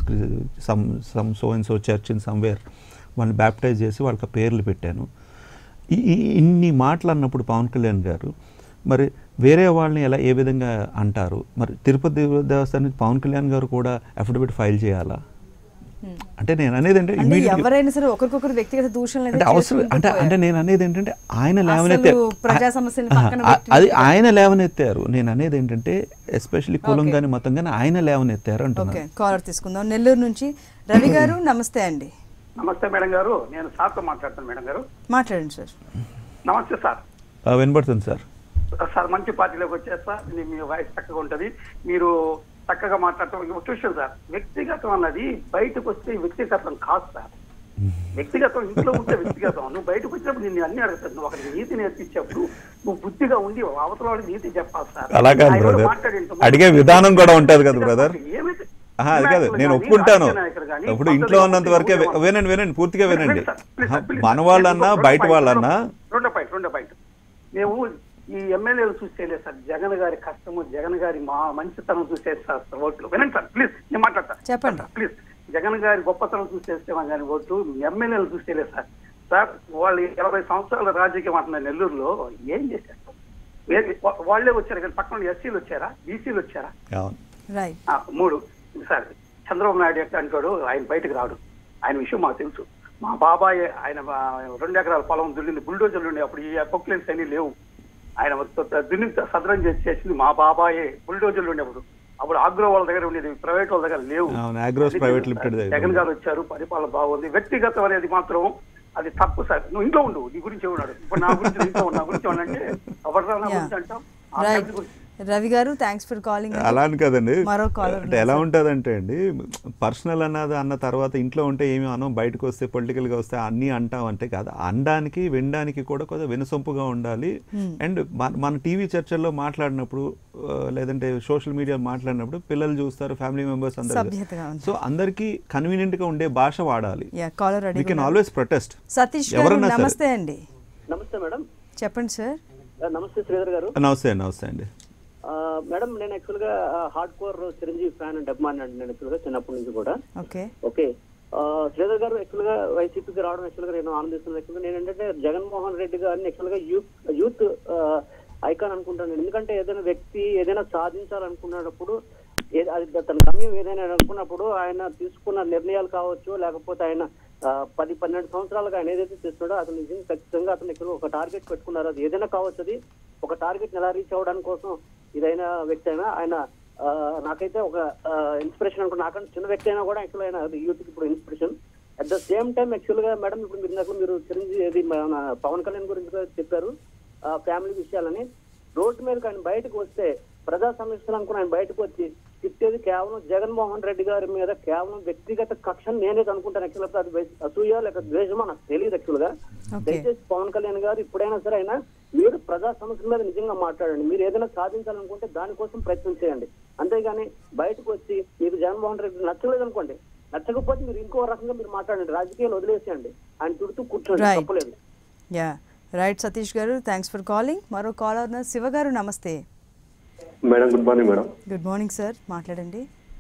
so and so church in somewhere వాళ్ళని బ్యాప్టైజ్ చేసి వాళ్ళకి పేర్లు పెట్టాను. ఇన్ని మాటలు అన్నప్పుడు పవన్ కళ్యాణ్ గారు మరి వేరే వాళ్ళని ఏ విధంగా అంటారు? మరి తిరుపతి దేవస్థానం పవన్ కళ్యాణ్ గారు కూడా అఫిడవిట్ ఫైల్ చేయాలా? అంటే నేను అనేది అంటే ఎవరైనా సరే ఒకరికొకరు వ్యక్తిగత దూషణలు అంటే అవసరం అంటే నేను అనేది ఏంటంటే ఆయన లేవనెత్తారు, ప్రజా సమస్యలు అది ఆయన లేవనెత్తారు. నేను అనేది ఏంటంటే ఎస్పెషల్లీ కులం కానీ మతం కానీ ఆయన లేవనెత్తారు అంటున్నారు. కాలర్ తీసుకుందాం. నెల్లూరు నుంచి రవి గారు, నమస్తే అండి. నమస్తే మేడం గారు, నేను సార్తో మాట్లాడుతాను. మేడం గారు మాట్లాడండి సార్. నమస్తే సార్. వినపడుతుంది సార్. సార్ మంచి పార్టీలోకి వచ్చేస్తా, మీ వాయిస్ చక్కగా ఉంటుంది, మీరు చక్కగా మాట్లాడతాం. ఒక విషయం సార్, వ్యక్తిగతం అన్నది బయటకు వస్తే వ్యక్తిగతం కాదు సార్. వ్యక్తిగతం ఇంట్లో ఉంటే వ్యక్తిగతం, నువ్వు బయటకు వచ్చినప్పుడు నిన్ను అన్ని అడుగుతాడు. నువ్వు ఒకరికి నీతి నేర్పించేప్పుడు నువ్వు బుద్ధిగా ఉండి అవతల వాడికి నీతి చెప్పాలి సార్. అలా కాదు బ్రదర్, అడిగే విధానం కూడా ఉంటది కదా బ్రదర్. ఏమైతే అది కాదు, నేను ఒప్పుకుంటాను. ఇప్పుడు ఇంట్లో ఉన్నంత వరకే వినండి పూర్తిగా వినండి. మన వాళ్ళన్నా బయట వాళ్ళన్నా రెండో పాయింట్ మేము ఈ ఎమ్మెల్యేలు చూసేలేదు సార్. జగన్ గారి కష్టము, జగన్ గారి మంచితనం చూసేది సార్ ఓట్లు. వినండి సార్ ప్లీజ్, నేను మాట్లాడతా చెప్పండి ప్లీజ్. జగన్ గారి గొప్పతనం చూసేస్తామని కానీ ఓట్లు ఎమ్మెల్యేలు చూసేలేదు సార్. సార్ వాళ్ళు 20 సంవత్సరాల రాజకీయం అంటున్నారు నెల్లూరులో, ఏం చేశారు? వాళ్ళే వచ్చారు కానీ పక్కన ఎస్సీలు వచ్చారా, బీసీలు వచ్చారా? 3 సార్ చంద్రబాబు నాయుడు ఎట్లా అంటాడు, ఆయన బయటకు రాడు, ఆయన విషయం మాకు తెలుసు. మా బాబాయ్ ఆయన 2 ఎకరాల పొలం దున్నింది, బుల్డోజర్లు ఉండే, అప్పుడు ఈ పొక్లెన్స్ అన్ని లేవు. ఆయన దున్ని సదరం చేసింది మా బాబాయే, బుల్డోజర్లు ఉండేప్పుడు. అప్పుడు ఆగ్రో వాళ్ళ దగ్గర ఉండేది, ప్రైవేట్ వాళ్ళ దగ్గర లేవు. జగన్ గారు వచ్చారు, పరిపాలన బాగుంది. వ్యక్తిగతం అనేది మాత్రం అది తప్పు సార్. నువ్వు ఇంట్లో ఉండు, నీ గురించి ఉన్నాడు. ఇప్పుడు నా గురించి ఇంట్లో నా గురించి అంటే ఎవరు నా గురించి అంటాం. రవి గారు థ్యాంక్స్ ఫర్ కాలింగ్. అలా అని కదండి, మరో కాలర్ అంటే ఎలా ఉంటుందంటే అండి, పర్సనల్ అన్న తర్వాత ఇంట్లో ఉంటే ఏమి అనం, బయటకు వస్తే పొలిటికల్గా వస్తే అన్నీ అంటాం అంటే కాదు. అనడానికి వినడానికి కూడా కొంచెం వినసొంపుగా ఉండాలి. అండ్ మన టీవీ చర్చల్లో మాట్లాడినప్పుడు లేదంటే సోషల్ మీడియా మాట్లాడినప్పుడు పిల్లలు చూస్తారు, ఫ్యామిలీ మెంబర్స్ అందరూ, సో అందరికీ కన్వీనియంట్ గా ఉండే భాష వాడాలి. We can always protest. Satish garu నమస్తే అండి. నమస్తే మేడం. చెప్పండి సార్. నమస్తే శ్రీధర్ గారు. నమస్తే అండి. మేడం నేను యాక్చువల్ గా hardcore Chiranjeevi fan and అభిమాని అండి. నేను యాక్చువల్ గా చిన్నప్పటి నుంచి కూడా. ఓకే శ్రీధర్ గారు యాక్చువల్ గా వైసీపీకి రావడం యాక్చువల్ గా నేను ఆనందిస్తున్నాను. యాక్చువల్ గా నేను ఏంటంటే జగన్మోహన్ రెడ్డి గారిని యాక్చువల్ గా యూత్ ఐకాన్ అనుకుంటాను. ఎందుకంటే ఏదైనా వ్యక్తి ఏదైనా సాధించాలనుకున్నప్పుడు, అది తన గమ్యం ఏదైనా అనుకున్నప్పుడు ఆయన తీసుకున్న నిర్ణయాలు కావచ్చు, లేకపోతే ఆయన 10-12 సంవత్సరాలుగా ఆయన ఏదైతే చేస్తున్నాడో అతను నిజంగా ఖచ్చితంగా అతను ఇక్కడ ఒక టార్గెట్ పెట్టుకున్నారు. అది ఏదైనా కావచ్చు, అది ఒక టార్గెట్ ఎలా రీచ్ అవ్వడానికి కోసం ఇదైనా వ్యక్తి అయినా ఆయన నాకైతే ఒక ఇన్స్పిరేషన్ అనుకుంటా. నాకంటే చిన్న వ్యక్తి అయినా కూడా యాక్చువల్ ఆయన యూత్ కి ఇప్పుడు inspiration. At the same time actual గా మేడం ఇప్పుడు మీరు చిరంజీవి మన పవన్ కళ్యాణ్ గురించి చెప్పారు, ఫ్యామిలీ విషయాలని. రోడ్డు మీదకి ఆయన బయటకు వస్తే ప్రజా సమస్యలు అనుకుని ఆయన బయటకు వచ్చి తిట్టేది కేవలం జగన్మోహన్ రెడ్డి గారి మీద కేవలం వ్యక్తిగత కక్షను నేనేది అనుకుంటాను. యాక్చువల్ అది అసూయ లేక ద్వేషమో నాకు తెలియదు యాక్చువల్ గా. దయచేసి పవన్ కళ్యాణ్ గారు ఇప్పుడైనా సరే అయినా మీరు ప్రజా సమస్యల మీద నిజంగా మాట్లాడండి. మీరు ఏదైనా సాధించాలనుకుంటే దానికోసం ప్రయత్నం చేయండి. అంతేగాని బయటకు వచ్చి మీకు జగన్మోహన్ రెడ్డి నచ్చలేదు అనుకోండి, నచ్చకపోతే మీరు ఇంకో రకంగా మీరు మాట్లాడండి, రాజకీయాలు వదిలేసేయండి, ఆయన చుడుతూ కూర్చోండి, తప్పలేదు. Right Satish garu, thanks for calling. మరో కాలర్ శివ గారు నమస్తే. Madam good morning. Madam good morning sir, మాట్లాడండి.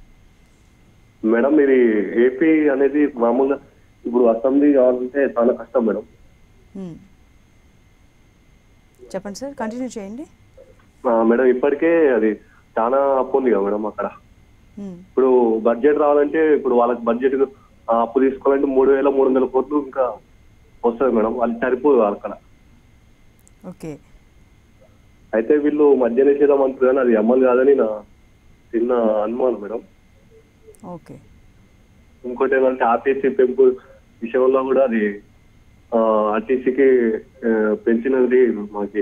మేడం మీరు ఏపీ అనేది మామూలుగా ఇప్పుడు అసెంబ్లీ కావాలంటే చాలా కష్టం మేడం. చెప్పండి సార్, కంటిన్యూ చేయండి. మేడం ఇప్పటికే అది చాలా అప్పు ఉంది కదా మేడం అక్కడ. ఇప్పుడు బడ్జెట్ రావాలంటే ఇప్పుడు వాళ్ళకి బడ్జెట్ అప్పు తీసుకోవాలంటే 3,300 కోట్లు ఇంకా వస్తుంది మేడం. అది సరిపోదు అక్కడ. ఓకే, అయితే వీళ్ళు మద్య నిషేధం అంటారు కానీ అది అమలు కాదని నా చిన్న అనుమానం మేడం. ఓకే, ఇంకోటి ఏంటంటే ఆర్టీసీ పెంపు విషయంలో కూడా అది ఆర్టీసీకి పెంచినది మాకి.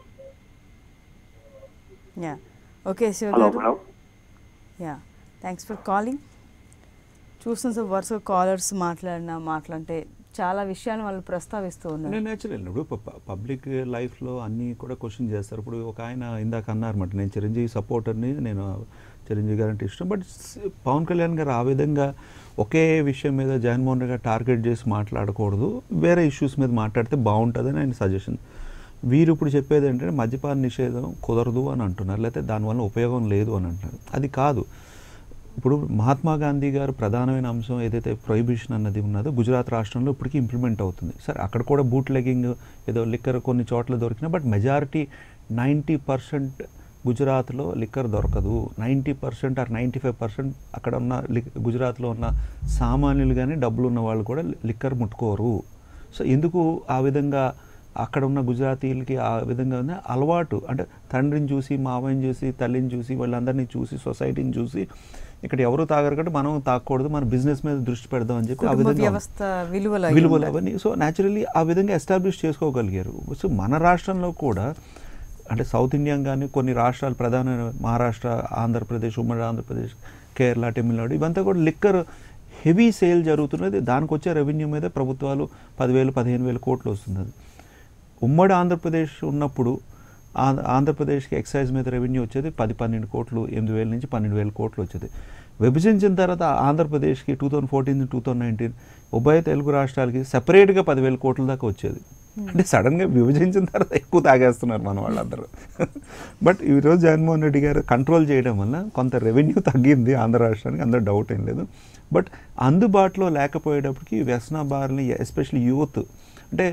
ఓకే శివ గారు, థ్యాంక్స్ ఫర్ కాలింగ్. చూస్తున్న సార్ వరుసగా కాలర్స్ మాట్లాడితే చాలా విషయాలు వాళ్ళు ప్రస్తావిస్తూ ఉన్నారు. నేను నేచురల్ ఇప్పుడు పబ్లిక్ లైఫ్లో అన్నీ కూడా క్వశ్చన్ చేస్తారు. ఇప్పుడు ఒక ఆయన ఇందాక అన్నారన్నమాట, నేను చిరంజీవి సపోర్టర్ని, నేను చిరంజీవి గారు అంటే ఇష్టం. బట్ పవన్ కళ్యాణ్ గారు ఆ విధంగా ఒకే విషయం మీద జగన్మోహన్ రెడ్డి గారు టార్గెట్ చేసి మాట్లాడకూడదు, వేరే ఇష్యూస్ మీద మాట్లాడితే బాగుంటుందని ఆయన సజెషన్. వీరు ఇప్పుడు చెప్పేది ఏంటంటే మద్యపాన నిషేధం కుదరదు అని అంటున్నారు, లేకపోతే దానివల్ల ఉపయోగం లేదు అని అంటున్నారు. అది కాదు. ఇప్పుడు మహాత్మా గాంధీ గారు ప్రధానమైన అంశం ఏదైతే ప్రొహిబిషన్ అన్నది ఉన్నదో గుజరాత్ రాష్ట్రంలో ఇప్పటికీ ఇంప్లిమెంట్ అవుతుంది. సరే అక్కడ కూడా బూట్ లెగ్గింగ్ ఏదో లిక్కర్ కొన్ని చోట్ల దొరికినా, బట్ మెజారిటీ 90% గుజరాత్లో లిక్కర్ దొరకదు. 90% ఆర్ 95% అక్కడ ఉన్న గుజరాత్లో ఉన్న సామాన్యులు కానీ డబ్బులు ఉన్న వాళ్ళు కూడా లిక్కర్ ముట్టుకోరు. సో ఎందుకు ఆ విధంగా అక్కడ ఉన్న గుజరాతీలకి ఆ విధంగా అలవాటు, అంటే తండ్రిని చూసి, మావయ్యని చూసి, తల్లిని చూసి, వాళ్ళందరినీ చూసి, సొసైటీని చూసి ఇక్కడ ఎవరు తాగరు కాబట్టి మనం తాగకూడదు, మన బిజినెస్ మీద దృష్టి పెడదాం అని చెప్పి ఆ విధంగా విలువలు అవన్నీ సో న్యాచురల్లీ ఆ విధంగా ఎస్టాబ్లిష్ చేసుకోగలిగారు. సో మన రాష్ట్రంలో కూడా అంటే సౌత్ ఇండియన్ కానీ కొన్ని రాష్ట్రాలు ప్రధానమైన మహారాష్ట్ర, ఆంధ్రప్రదేశ్, ఉమ్మడి ఆంధ్రప్రదేశ్, కేరళ, తమిళనాడు ఇవంతా కూడా లిక్కర్ హెవీ సేల్ జరుగుతున్నది. దానికి వచ్చే రెవెన్యూ మీద ప్రభుత్వాలు 10,000-15,000 కోట్లు వస్తున్నది. ఉమ్మడి ఆంధ్రప్రదేశ్ ఉన్నప్పుడు ఆంధ్రప్రదేశ్కి ఎక్సైజ్ మీద రెవెన్యూ వచ్చేది 10-12 కోట్లు, 8,000 నుంచి 12,000 కోట్లు వచ్చేది. విభజించిన తర్వాత ఆంధ్రప్రదేశ్కి 2014-2019 ఉభయ తెలుగు రాష్ట్రాలకి సెపరేట్గా 10,000 కోట్ల దాకా వచ్చేది. అంటే సడన్గా విభజించిన తర్వాత ఎక్కువ తాగేస్తున్నారు మన వాళ్ళందరూ. బట్ ఈరోజు జగన్మోహన్ రెడ్డి గారు కంట్రోల్ చేయడం వల్ల కొంత రెవెన్యూ తగ్గింది ఆంధ్ర రాష్ట్రానికి, అందరూ డౌట్ ఏం లేదు. బట్ అందుబాటులో లేకపోయేటప్పటికి వ్యసన బారిని ఎస్పెషల్లీ యూత్ అంటే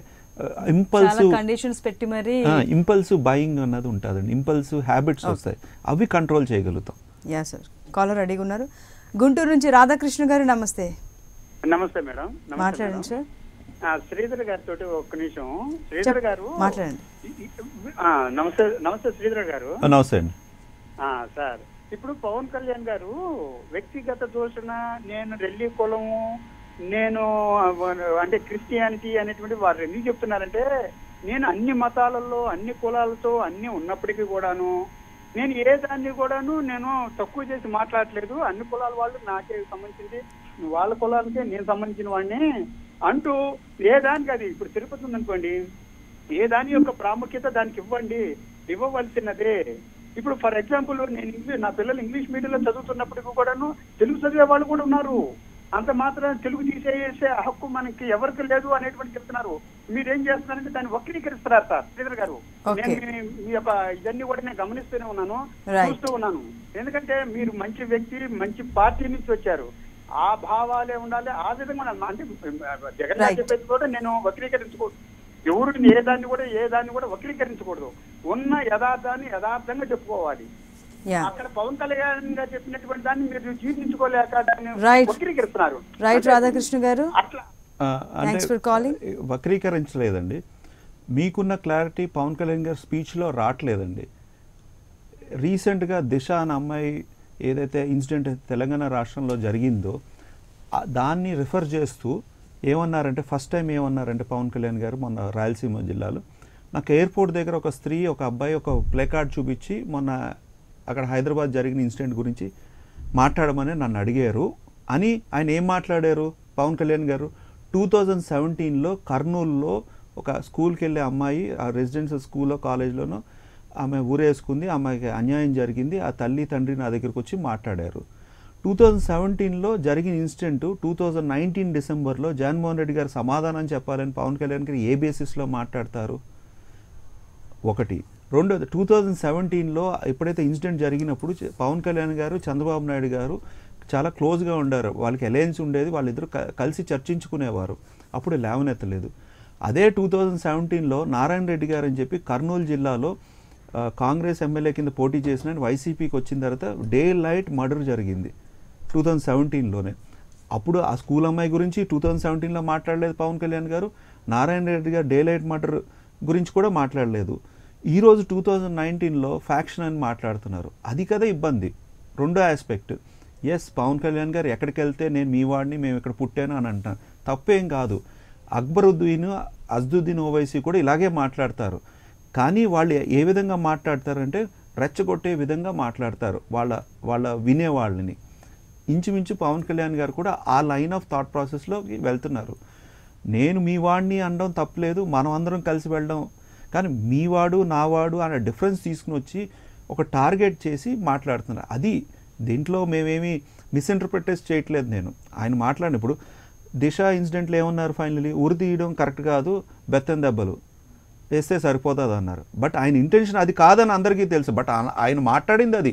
ఇంపల్సివ్ బయింగ్ అన్నది ఉంటుందండి, ఇంపల్సివ్ హ్యాబిట్స్ వస్తాయి, అవి కంట్రోల్ చేయగలుగుతాం. యా సార్, కాలర్ అడిగి ఉన్నారు. గుంటూరు నుంచి రాధాకృష్ణ గారు నమస్తే. నమస్తే మేడం. మాట్లాడండి సార్. శ్రీధర్ గారితో ఒక్క నిమిషం. శ్రీధర్ గారు మాట్లాడండి. నమస్తే. నమస్తే శ్రీధర్ గారు. నమస్తే అండి. సార్, ఇప్పుడు పవన్ కళ్యాణ్ గారు వ్యక్తిగత దూషణ, నేను రెల్లి కులము, నేను అంటే క్రిస్టియానిటీ అనేటువంటి వారు ఎందుకు చెప్తున్నారంటే, నేను అన్ని మతాలలో అన్ని కులాలతో అన్ని ఉన్నప్పటికీ కూడాను నేను ఏ దాన్ని కూడాను నేను తక్కువ చేసి మాట్లాడలేదు. అన్ని కులాల వాళ్ళు నాకే సంబంధించింది, వాళ్ళ కులాలకే నేను సంబంధించిన వాడిని అంటూ ఏ దానికి అది ఇప్పుడు తిరుపతి ఉందనుకోండి, ఏ దాని యొక్క ప్రాముఖ్యత దానికి ఇవ్వవలసినదే. ఇప్పుడు ఫర్ ఎగ్జాంపుల్ నేను నా పిల్లలు ఇంగ్లీష్ మీడియంలో చదువుతున్నప్పటికీ కూడాను తెలుగు చదివే వాళ్ళు కూడా ఉన్నారు. అంత మాత్రం తెలుగు తీసేసే హక్కు మనకి ఎవరికి లేదు అనేటువంటి చెప్తున్నారు. మీరేం చేస్తున్నారంటే దాన్ని వక్రీకరిస్తున్నారు సార్ శ్రీధర్ గారు. నేను మీ యొక్క ఇవన్నీ కూడా నేను గమనిస్తూనే ఉన్నాను, చూస్తూ ఉన్నాను. ఎందుకంటే మీరు మంచి వ్యక్తి, మంచి పార్టీ నుంచి వచ్చారు, ఆ భావాలే ఉండాలి. ఆ విధంగా అంటే జగన్ గారు చెప్పేది కూడా నేను వక్రీకరించకూడదు, ఎవరు ఏ దాన్ని కూడా వక్రీకరించకూడదు. ఉన్న యథార్థాన్ని యథార్థంగా చెప్పుకోవాలి. అక్కడ పవన్ కళ్యాణ్ గారు చెప్పినటువంటి దాన్ని మీరు జీర్ణించుకోలేక దాన్ని వక్రీకరిస్తున్నారు. రైట్ రాధాకృష్ణ గారు, అట్లా వక్రీకరించలేదండి. మీకున్న క్లారిటీ పవన్ కళ్యాణ్ గారి స్పీచ్లో రావట్లేదండి. రీసెంట్గా దిశ అనే అమ్మాయి ఏదైతే ఇన్సిడెంట్ తెలంగాణ రాష్ట్రంలో జరిగిందో దాన్ని రిఫర్ చేస్తూ ఏమన్నారంటే, ఫస్ట్ టైం ఏమన్నారంటే పవన్ కళ్యాణ్ గారు మొన్న రాయలసీమ జిల్లాలో నాకు ఎయిర్పోర్ట్ దగ్గర ఒక స్త్రీ ఒక అబ్బాయి ఒక ప్లే కార్డ్ చూపించి మొన్న అక్కడ హైదరాబాద్ జరిగిన ఇన్సిడెంట్ గురించి మాట్లాడమని నన్ను అడిగారు అని ఆయన ఏం మాట్లాడారు పవన్ కళ్యాణ్ గారు. 2017లో కర్నూలులో ఒక స్కూల్కి వెళ్ళే అమ్మాయి ఆ రెసిడెన్షియల్ స్కూల్లో కాలేజ్లోనో ఆమె ఊరేసుకుంది, అమ్మాయికి అన్యాయం జరిగింది, ఆ తల్లి తండ్రి నా దగ్గరికి వచ్చి మాట్లాడారు. 2017లో జరిగిన ఇన్సిడెంట్ 2019 డిసెంబర్లో జగన్మోహన్ రెడ్డి గారు సమాధానం చెప్పాలని పవన్ కళ్యాణ్ గారు ఏ బేసిస్లో మాట్లాడతారు? ఒకటి. రెండోది, 2017లో ఎప్పుడైతే ఇన్సిడెంట్ జరిగినప్పుడు పవన్ కళ్యాణ్ గారు చంద్రబాబు నాయుడు గారు చాలా క్లోజ్గా ఉండారు, వాళ్ళకి అలయన్స్ ఉండేది, వాళ్ళిద్దరూ కలిసి చర్చించుకునేవారు, అప్పుడు లేవనెత్తలేదు. అదే 2017లో నారాయణ రెడ్డి గారు అని చెప్పి కర్నూలు జిల్లాలో కాంగ్రెస్ ఎమ్మెల్యే కింద పోటీ చేసిన వైసీపీకి వచ్చిన తర్వాత డే లైట్ మర్డర్ జరిగింది 2017లోనే. అప్పుడు ఆ స్కూల్ అమ్మాయి గురించి 2017లో మాట్లాడలేదు పవన్ కళ్యాణ్ గారు, నారాయణ రెడ్డి గారు డే లైట్ మర్డర్ గురించి కూడా మాట్లాడలేదు. ఈరోజు 2019లో ఫ్యాక్షన్ అని మాట్లాడుతున్నారు, అది కదా ఇబ్బంది. రెండో ఆస్పెక్ట్, ఎస్ పవన్ కళ్యాణ్ గారు ఎక్కడికి వెళ్తే నేను మీ వాడిని, మేము ఇక్కడ పుట్టాను అని అంటాను, తప్పేం కాదు. అక్బరుద్దీన్, అజ్దుద్దీన్ ఓవైసీ కూడా ఇలాగే మాట్లాడతారు. కానీ వాళ్ళు ఏ విధంగా మాట్లాడతారంటే రెచ్చగొట్టే విధంగా మాట్లాడతారు వాళ్ళ వినేవాళ్ళని. ఇంచుమించు పవన్ కళ్యాణ్ గారు కూడా ఆ లైన్ ఆఫ్ థాట్ ప్రాసెస్లోకి వెళ్తున్నారు. నేను మీ వాడిని అనడం తప్పలేదు, మనం అందరం కలిసి వెళ్ళడం, కానీ మీవాడు నావాడు అనే డిఫరెన్స్ తీసుకుని వచ్చి ఒక టార్గెట్ చేసి మాట్లాడుతున్నారు. అది దీంట్లో మేమేమి మిస్ఇంటర్ప్రిటేట్ చేయట్లేదు. నేను ఆయన మాట్లాడినప్పుడు దిశ ఇన్సిడెంట్లో ఏమన్నారు, ఫైనలీ ఉరి తీయడం కరెక్ట్ కాదు, బెత్తం దెబ్బలు వేస్తే సరిపోతుంది అన్నారు. బట్ ఆయన ఇంటెన్షన్ అది కాదని అందరికీ తెలుసు. బట్ ఆయన మాట్లాడింది అది,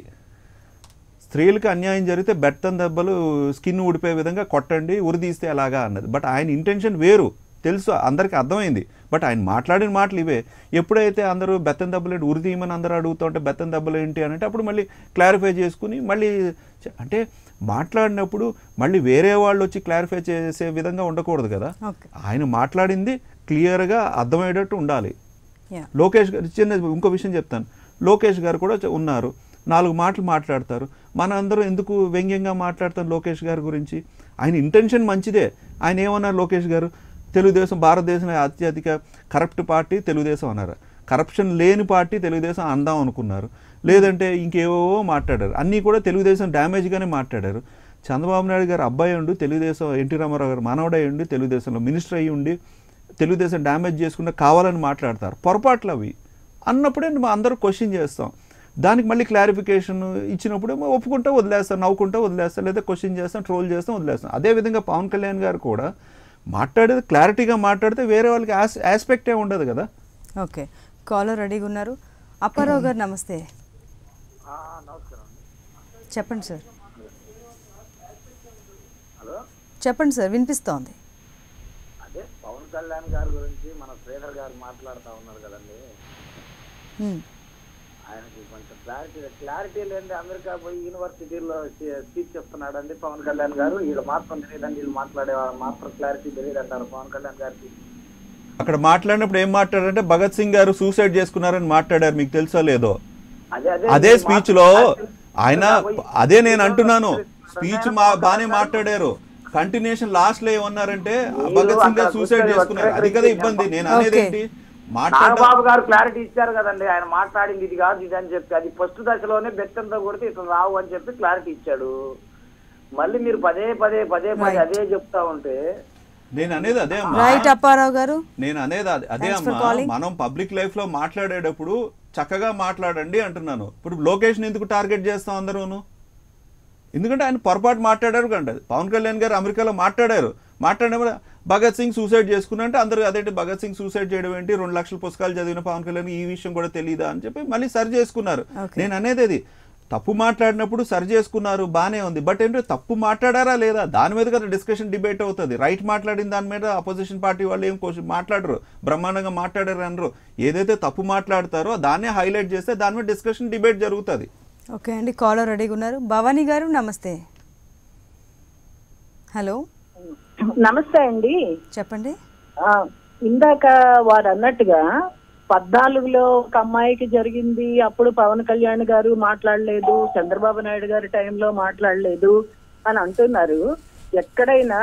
స్త్రీలకు అన్యాయం జరిగితే బెత్తం దెబ్బలు స్కిన్ ఊడిపోయే విధంగా కొట్టండి, ఉరి తీస్తే ఎలాగా అన్నది. బట్ ఆయన ఇంటెన్షన్ వేరు, తెలుసు, అందరికీ అర్థమైంది. బట్ ఆయన మాట్లాడిన మాటలు ఇవే. ఎప్పుడైతే అందరూ బెత్తం దెబ్బలు ఏంటి ఉరి తీయమని అందరూ అడుగుతుంటే బెత్తం దెబ్బలు ఏంటి అని అంటే అప్పుడు మళ్ళీ క్లారిఫై చేసుకుని మళ్ళీ అంటే మాట్లాడినప్పుడు మళ్ళీ వేరే వాళ్ళు వచ్చి క్లారిఫై చేసే విధంగా ఉండకూడదు కదా. ఆయన మాట్లాడింది క్లియర్గా అర్థమయ్యేటట్టు ఉండాలి. లోకేష్ గారు చిన్న ఇంకో విషయం చెప్తాను, లోకేష్ గారు కూడా ఉన్నారు, 4 మాటలు మాట్లాడతారు. మన అందరూ ఎందుకు వ్యంగ్యంగా మాట్లాడతాం లోకేష్ గారి గురించి? ఆయన ఇంటెన్షన్ మంచిదే. ఆయన ఏమన్నారు లోకేష్ గారు, తెలుగుదేశం భారతదేశం అత్యధిక కరప్ట్ పార్టీ తెలుగుదేశం అన్నారు. కరప్షన్ లేని పార్టీ తెలుగుదేశం అందాం అనుకున్నారు, లేదంటే ఇంకేవో మాట్లాడారు. అన్నీ కూడా తెలుగుదేశం డ్యామేజ్గానే మాట్లాడారు. చంద్రబాబు నాయుడు గారు అబ్బాయి ఉండి తెలుగుదేశం, ఎన్టీ రామారావు గారు మనవడై ఉండి తెలుగుదేశంలో మినిస్టర్ అయ్యి ఉండి తెలుగుదేశం డ్యామేజ్ చేసుకుంటే కావాలని మాట్లాడతారు. పొరపాట్లు అవి అన్నప్పుడే అందరూ క్వశ్చన్ చేస్తాం. దానికి మళ్ళీ క్లారిఫికేషన్ ఇచ్చినప్పుడు ఒప్పుకుంటా వదిలేస్తాం, నవ్వుకుంటా వదిలేస్తాం, లేదా క్వశ్చన్ చేస్తాం, ట్రోల్ చేస్తాం, వదిలేస్తాం. అదేవిధంగా పవన్ కళ్యాణ్ గారు కూడా మాట్లాడేది క్లారిటీగా మాట్లాడితే వేరే వాళ్ళకి ఆస్పెక్టే ఉండదు కదా. ఓకే, కాలర్ రెడీగా ఉన్నారు. అప్పారావు గారు నమస్తే. చెప్పండి సార్. చెప్పండి సార్, వినిపిస్తోంది. అదే పవన్ కళ్యాణ్ గారి గురించి మన శ్రీధర్ గారు మాట్లాడుతూ ఉన్నారు కదండి. ఆయనకి కొంచెం క్లారిటీ లేని అమెరికా పోయి యూనివర్సిటీలో స్పీచ్ చెప్తున్నాడండి పవన్ కళ్యాణ్ గారు. వీళ్ళు మాత్రం తెలియదండి, వీళ్ళు మాట్లాడే మాత్రం క్లారిటీ తెలియదు అంటారు పవన్ కళ్యాణ్ గారికి. అక్కడ మాట్లాడినప్పుడు ఏం మాట్లాడారంటే భగత్ సింగ్ గారు సూసైడ్ చేసుకున్నారని మాట్లాడారు, మీకు తెలుసా లేదో? అదే స్పీచ్ లో ఆయన, అదే నేను అంటున్నాను, స్పీచ్ బానే మాట్లాడారు. కంటిన్యూషన్ లాస్ట్ లో ఏమన్నారంటే భగత్ సింగ్ గారు సూసైడ్ చేసుకున్నారు, అది కదా ఇబ్బంది. నేను అనేది ఏంటి, నాగబాబు గారు క్లారిటీ ఇచ్చారు కదండి, ఆయన మాట్లాడింది ఇది కాదు ఇది అని చెప్పి. అది ఫస్ట్ దశలోనే బెత్తంతో కొడితే ఇట్లా రావు అని చెప్పి క్లారిటీ ఇచ్చాడు. మళ్ళీ మీరు పదే పదే అదే చెప్తా ఉంటే నేను అనేది అదే అప్పారావు గారు, నేను అనేది అదే అమ్మా, మనం పబ్లిక్ లైఫ్ లో మాట్లాడేటప్పుడు చక్కగా మాట్లాడండి అంటున్నాను. ఇప్పుడు లోకేష్ ని ఎందుకు టార్గెట్ చేస్తాం అందరూను? ఎందుకంటే ఆయన పొరపాటు మాట్లాడారు కంటే. పవన్ కళ్యాణ్ గారు అమెరికాలో మాట్లాడినప్పుడు భగత్ సింగ్ సూసైడ్ చేసుకున్నంటే అందరూ అదేంటి భగత్ సింగ్ సూసైడ్ చేయడం ఏంటి, 2 లక్షల పుస్తకాలు చదివిన పవన్ కళ్యాణ్ ఈ విషయం కూడా తెలియదా అని చెప్పి మళ్ళీ సరి చేసుకున్నారు. నేను అనేది అది తప్పు మాట్లాడినప్పుడు సరి చేసుకున్నారు, బానే ఉంది. బట్ ఏంటో తప్పు మాట్లాడారా లేదా దాని మీద కదా డిస్కషన్ డిబేట్ అవుతుంది. రైట్ మాట్లాడిన దాని మీద అపోజిషన్ పార్టీ వాళ్ళు ఏం మాట్లాడరు, బ్రహ్మాండంగా మాట్లాడారు అనరు. ఏదైతే తప్పు మాట్లాడతారో దాన్నే హైలైట్ చేస్తే దాని మీద డిస్కషన్ డిబేట్ జరుగుతుంది. ఓకే అండి, కాలర్ రెడీగా ఉన్నారు. భవానీ గారు నమస్తే. హలో నమస్తే అండి, చెప్పండి. ఇందాక వారు అన్నట్టుగా 14లో ఒక అమ్మాయికి జరిగింది, అప్పుడు పవన్ కళ్యాణ్ గారు మాట్లాడలేదు, చంద్రబాబు నాయుడు గారి టైంలో మాట్లాడలేదు అని అంటున్నారు. ఎక్కడైనా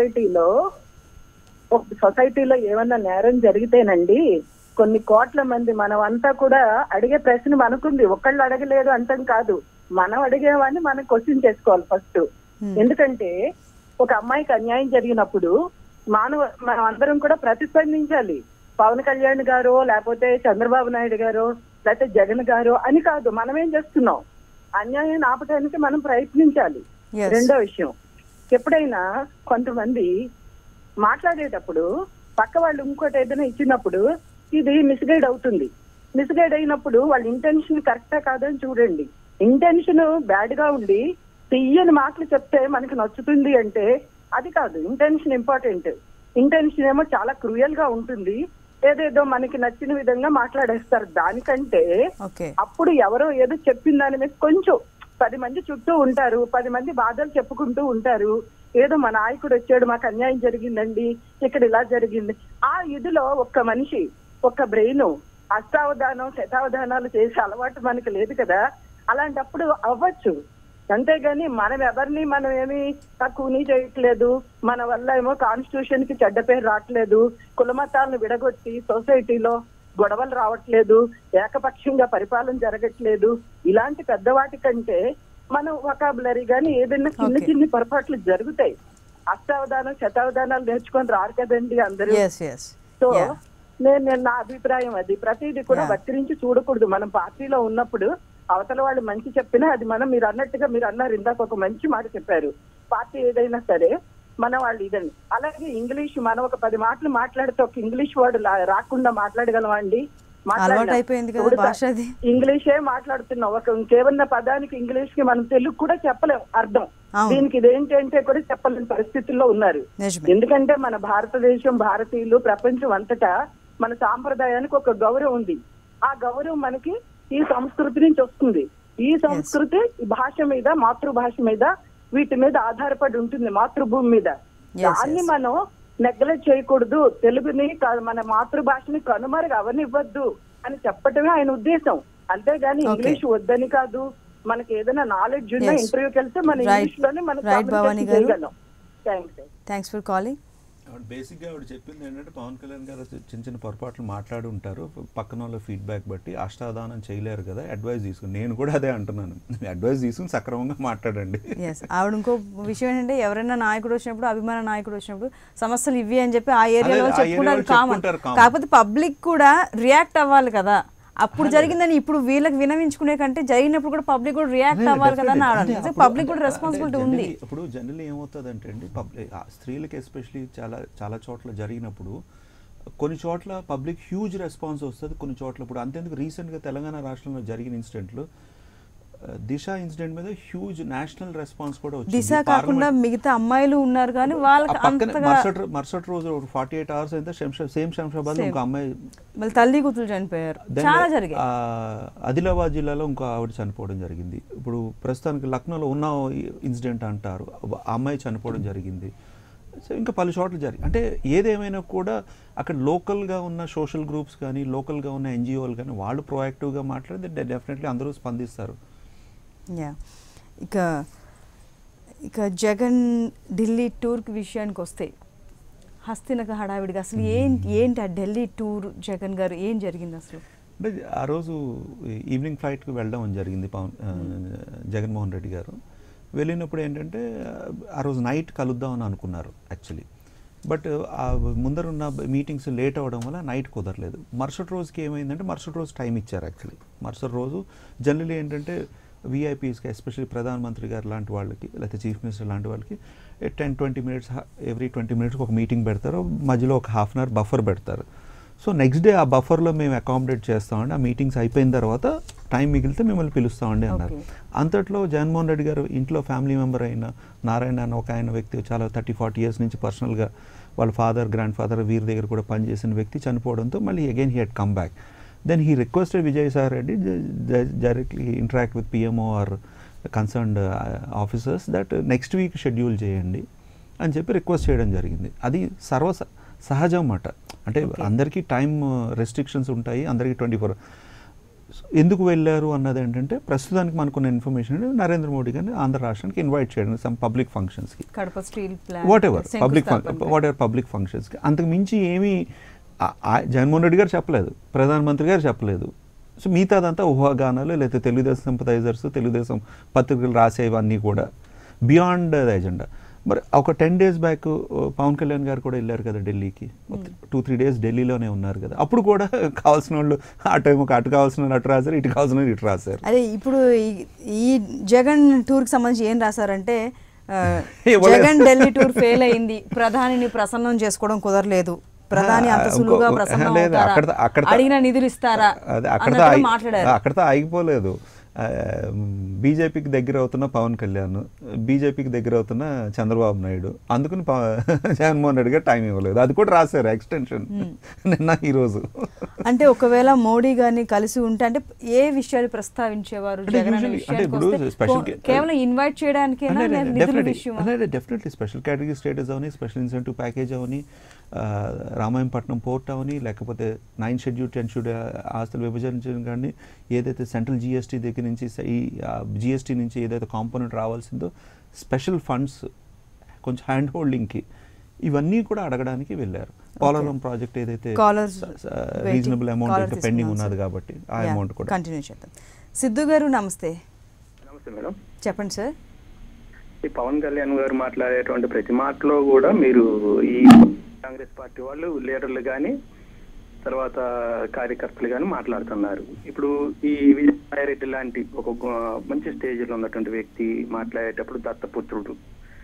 సొసైటీలో ఏమన్నా నేరం జరిగితేనండి కొన్ని కోట్ల మంది మనమంతా కూడా అడిగే ప్రశ్న మనకుంది. ఒకళ్ళు అడగలేదు అంటాం కాదు, మనం అడిగేవాడిని మనం క్వశ్చన్ చేసుకోవాలి ఫస్ట్. ఎందుకంటే ఒక అమ్మాయికి అన్యాయం జరిగినప్పుడు మనం అందరం కూడా ప్రతిస్పందించాలి. పవన్ కళ్యాణ్ గారు లేకపోతే చంద్రబాబు నాయుడు గారు లేకపోతే జగన్ గారు అని కాదు, మనం ఏం చేస్తున్నాం, అన్యాయాన్ని ఆపడానికి మనం ప్రయత్నించాలి. రెండో విషయం, ఎప్పుడైనా కొంతమంది మాట్లాడేటప్పుడు పక్క వాళ్ళు ఇంకోటి ఏదైనా ఇచ్చినప్పుడు ఇది మిస్గైడ్ అవుతుంది. మిస్గైడ్ అయినప్పుడు వాళ్ళ ఇంటెన్షన్ కరెక్టా కాదని చూడండి. ఇంటెన్షన్ బ్యాడ్ గా ఉండి తీయని మాటలు చెప్తే మనకి నచ్చుతుంది అంటే అది కాదు. Intention important. ఇంటెన్షన్ ఏమో చాలా క్రూయల్ గా ఉంటుంది, ఏదేదో మనకి నచ్చిన విధంగా మాట్లాడేస్తారు. దానికంటే అప్పుడు ఎవరో ఏదో చెప్పిన దాని మీద కొంచెం 10 మంది చుట్టూ ఉంటారు, 10 మంది బాధలు చెప్పుకుంటూ ఉంటారు. ఏదో మా నాయకుడు వచ్చాడు, మాకు అన్యాయం జరిగిందండి, ఇక్కడ ఇలా జరిగింది. ఆ ఇదిలో ఒక్క మనిషి ఒక్క బ్రెయిన్ అష్టావధానం శతావధానాలు చేసే అలవాటు మనకి లేదు కదా. అలాంటప్పుడు అవ్వచ్చు, అంతేగాని మనం ఏమి తక్కువని చేయట్లేదు, మన వల్ల ఏమో కాన్స్టిట్యూషన్ కి చెడ్డ పేరు రావట్లేదు, కులమతాలను విడగొట్టి సొసైటీలో గొడవలు రావట్లేదు, ఏకపక్షంగా పరిపాలన జరగట్లేదు. ఇలాంటి పెద్దవాటి కంటే మనం వొకాబులరీ గాని ఏదైనా చిన్ని పొరపాట్లు జరుగుతాయి. అష్టావధానం శతావధానాలు నేర్చుకొని రారు కదండి అందరూ. సో నేను నా అభిప్రాయం అది. ప్రతిదీ కూడా వక్రించి చూడకూడదు. మనం పార్టీలో ఉన్నప్పుడు అవతల వాళ్ళు మంచి చెప్పినా అది మీరు అన్నారు ఇందాక ఒక మంచి మాట చెప్పారు, పార్టీ ఏదైనా సరే మన వాళ్ళు ఇదండి. అలాగే ఇంగ్లీష్ మనం ఒక 10 మాటలు మాట్లాడితే ఒక ఇంగ్లీష్ వర్డ్ రాకుండా మాట్లాడగలమా అండి? ఇంగ్లీషే మాట్లాడుతున్నాం, ఒక ఇంకేమన్నా పదానికి ఇంగ్లీష్ కి మనం తెలుగు కూడా చెప్పలేం అర్థం. దీనికి ఇదేంటంటే కూడా చెప్పలేని పరిస్థితుల్లో ఉన్నారు. ఎందుకంటే మన భారతదేశం, భారతీయులు, ప్రపంచం అంతటా మన సాంప్రదాయానికి ఒక గౌరవం ఉంది. ఆ గౌరవం మనకి ఈ సంస్కృతి నుంచి వస్తుంది. ఈ సంస్కృతి భాష మీద, మాతృభాష మీద, వీటి మీద ఆధారపడి ఉంటుంది, మాతృభూమి మీద. దాన్ని మనం నెగ్లెక్ట్ చేయకూడదు. తెలుగుని మన మాతృభాషని కనుమరుగు అవనివ్వద్దు అని చెప్పటమే ఆయన ఉద్దేశం. అంతేగాని ఇంగ్లీష్ వద్దని కాదు. మనకి ఏదైనా నాలెడ్జ్ ఉన్నా ఇంటర్వ్యూకి వెళ్తే మన ఇంగ్లీష్ లోనే మనం చేయగలం. Thanks for calling. బేసిక్గా ఆవిడ చెప్పింది ఏంటంటే పవన్ కళ్యాణ్ గారు చిన్న పొరపాట్లు మాట్లాడి ఉంటారు, పక్కన వాళ్ళ ఫీడ్బ్యాక్ బట్టి అష్టాదానం చేయలేరు కదా, అడ్వైస్ తీసుకుని. నేను కూడా అదే అంటున్నాను, అడ్వైస్ తీసుకుని సక్రమంగా మాట్లాడండి. ఆవిడ ఇంకో విషయం ఏంటంటే ఎవరైనా నాయకుడు వచ్చినప్పుడు, అభిమాన నాయకుడు వచ్చినప్పుడు సమస్యలు ఇవి అని చెప్పి ఆ ఏరియాలో చెప్పుకుంటారు కామన్. కాకపోతే పబ్లిక్ కూడా రియాక్ట్ అవ్వాలి కదా. అప్పుడు జరిగిందని ఇప్పుడు వీళ్ళకి వినవించుకునే కంటే జరిగినప్పుడు కూడా పబ్లిక్ కూడా రియాక్ట్ అవ్వాలి కదా అని ఆడాలి. పబ్లిక్ కూడా రెస్పాన్సిబిలిటీ ఉంది. ఇప్పుడు జనరల్లీ ఏమవుతుందంటే అండి, స్త్రీలకి ఎస్పెషలీ చాలా చోట్ల జరిగినప్పుడు కొన్ని చోట్ల పబ్లిక్ హ్యూజ్ రెస్పాన్స్ వస్తుంది, కొన్ని చోట్ల ఇప్పుడు అంతేందుకు రీసెంట్గా తెలంగాణ రాష్ట్రంలో జరిగిన ఇన్సిడెంట్లు దిశ ఇన్సిడెంట్ మీద హ్యూజ్ నేషనల్ రెస్పాన్స్ కూడా వచ్చింది. దిశ కాకుండా మిగతా అమ్మాయిలు ఉన్నారు కానీ వాళ్ళకి మరుసటి రోజు 48 hours అయితే సేమ్ శంషాబాద్ ఇంకో అమ్మాయి మళ్ళీ తల్లి కూతురు చనిపోయారు. చాలా జరిగాయి. ఆదిలాబాద్ జిల్లాలో ఇంకో ఆవిడ చనిపోవడం జరిగింది. ఇప్పుడు ప్రస్తుతానికి లక్నోలో ఉన్న ఇన్సిడెంట్ అంటారు, ఆ అమ్మాయి చనిపోవడం జరిగింది. సో ఇంకా పలు చోట్ల జరిగింది. అంటే ఏదేమైనా కూడా అక్కడ లోకల్గా ఉన్న సోషల్ గ్రూప్స్ కానీ లోకల్గా ఉన్న ఎన్జిఓలు కానీ వాళ్ళు ప్రోయాక్టివ్గా మాట్లాడితే డెఫినెట్లీ అందరూ స్పందిస్తారు. ఇక జగన్ ఢిల్లీ టూర్కి విషయానికి వస్తే హస్తినక హడావిడిగా అసలు ఏంటి ఆ ఢిల్లీ టూర్ జగన్ గారు ఏం జరిగింది అసలు? అంటే ఆ రోజు ఈవినింగ్ ఫ్లైట్కి వెళ్ళడం జరిగింది జగన్మోహన్ రెడ్డి గారు. వెళ్ళినప్పుడు ఏంటంటే ఆ రోజు నైట్ కలుద్దామని అనుకున్నారు యాక్చువల్లీ. బట్ ఆ ముందరున్న మీటింగ్స్ లేట్ అవ్వడం వల్ల నైట్ కుదరలేదు. మరుసటి రోజుకి ఏమైందంటే మరుసటి రోజు టైం ఇచ్చారు యాక్చువల్లీ. మరుసటి రోజు జనరలీ ఏంటంటే విఐపీస్కి ఎస్పెషల్లీ ప్రధానమంత్రి గారు లాంటి వాళ్ళకి లేకపోతే చీఫ్ మినిస్టర్ లాంటి వాళ్ళకి 10-20 minutes ఎవ్రీ 20 minutes ఒక మీటింగ్ పెడతారు, మధ్యలో ఒక ½ hour బఫర్ పెడతారు. సో నెక్స్ట్ డే ఆ బఫర్లో మేము అకామిడేట్ చేస్తామండి, ఆ మీటింగ్స్ అయిపోయిన తర్వాత టైం మిగిలితే మిమ్మల్ని పిలుస్తామండి అన్నారు. అంతట్లో జగన్మోహన్ రెడ్డి గారు ఇంట్లో ఫ్యామిలీ మెంబర్ అయిన నారాయణ అని ఒక ఆయన వ్యక్తి చాలా 30-40 years నుంచి పర్సనల్గా వాళ్ళ ఫాదర్ గ్రాండ్ ఫాదర్ వీరి దగ్గర కూడా పనిచేసిన వ్యక్తి చనిపోవడంతో మళ్ళీ again he had come back. Then he requested Vijayasai Reddy directly interact with PMO or concerned officers that next week schedule చేయండి అని చెప్పి రిక్వెస్ట్ చేయడం జరిగింది. అది సహజం అన్నమాట. అంటే అందరికీ టైం రెస్ట్రిక్షన్స్ ఉంటాయి, అందరికీ 24. ఎందుకు వెళ్ళారు అన్నది ఏంటంటే ప్రస్తుతానికి మనకున్న ఇన్ఫర్మేషన్ నరేంద్ర మోడీ గారిని ఆంధ్ర రాష్ట్రానికి ఇన్వైట్ చేయడం సమ్ పబ్లిక్ ఫంక్షన్స్కి, వాట్ ఎవర్ పబ్లిక్ ఫంక్షన్స్కి. అంతకు మించి ఏమీ జగన్మోహన్ రెడ్డి గారు చెప్పలేదు, ప్రధానమంత్రి గారు చెప్పలేదు. సో మిగతాదంతా ఊహాగానాలు లేకపోతే తెలుగుదేశం సింపథైజర్స్ తెలుగుదేశం పత్రికలు రాసేవన్నీ కూడా బియాండ్ ద ఎజెండా. మరి ఒక 10 days బ్యాక్ పవన్ కళ్యాణ్ గారు కూడా వెళ్ళారు కదా ఢిల్లీకి, 2-3 days ఢిల్లీలోనే ఉన్నారు కదా. అప్పుడు కూడా కావాల్సిన వాళ్ళు ఆ టైం అటు కావాల్సిన అటు రాశారు, ఇటు కావాల్సిన ఇటు రాశారు. అదే ఇప్పుడు ఈ జగన్ టూర్కి సంబంధించి ఏం రాశారంటే జగన్ ఢిల్లీ టూర్ ఫెయిల్ అయింది, ప్రధానిని ప్రసన్నం చేసుకోవడం కుదరలేదు, ప్రధాని అంత సులువుగా ప్రసన్నం అవుతారా, అడిగిన నిధులు ఇస్తారా మాట్లాడారు. అక్కడతో ఆగిపోలేదు. బీజేపీకి దగ్గర అవుతున్న పవన్ కళ్యాణ్, బీజేపీకి దగ్గర అవుతున్న చంద్రబాబు నాయుడు, అందుకని జగన్మోహన్ రెడ్డి గారు టైం ఇవ్వలేదు. అది కూడా రాశారు ఎక్స్టెన్షన్ నిన్న ఈరోజు. అంటే ఒకవేళ మోడీ గారిని కలిసి ఉంటే అంటే ఏ విషయాలు ప్రస్తావించేవారు? కేవలం ఇన్వైట్ చేయడానికి డెఫినెట్లీ స్పెషల్ కేటగిరీ స్టేటస్ అవని, స్పెషల్ ఇన్సెంటివ్ ప్యాకేజ్ అవని, రామాయంపట్నం పోర్ట్ అవని, లేకపోతే 9 schedule 10 schedule ఆస్తులు విభజించడం కానీ, ఏదైతే సెంట్రల్ జిఎస్టీ దగ్గర నుంచి ఈ జిఎస్టీ నుంచి ఏదైతే కాంపోనెంట్ రావాల్సిందో స్పెషల్ ఫండ్స్ కొంచెం హ్యాండ్ హోల్డింగ్కి, ఇవన్నీ కూడా అడగడానికి వెళ్ళారు. పోలవరం ప్రాజెక్ట్ ఏదైతే రీజనబుల్ అమౌంట్ అయితే పెండింగ్ ఉన్నది కాబట్టి ఆ అమౌంట్ కూడా కంటిన్యూ చేద్దాం. సిద్ధు గారు నమస్తే. నమస్తే మేడం, చెప్పండి సార్. ఈ పవన్ కళ్యాణ్ గారు మాట్లాడేటువంటి ప్రతి మాటలో కూడా మీరు ఈ కాంగ్రెస్ పార్టీ వాళ్ళు లీడర్లు కానీ తర్వాత కార్యకర్తలు కానీ మాట్లాడుతున్నారు. ఇప్పుడు ఈ విజయసాయిరెడ్డి లాంటి ఒక మంచి స్టేజ్లో ఉన్నటువంటి వ్యక్తి మాట్లాడేటప్పుడు దత్తపుత్రుడు,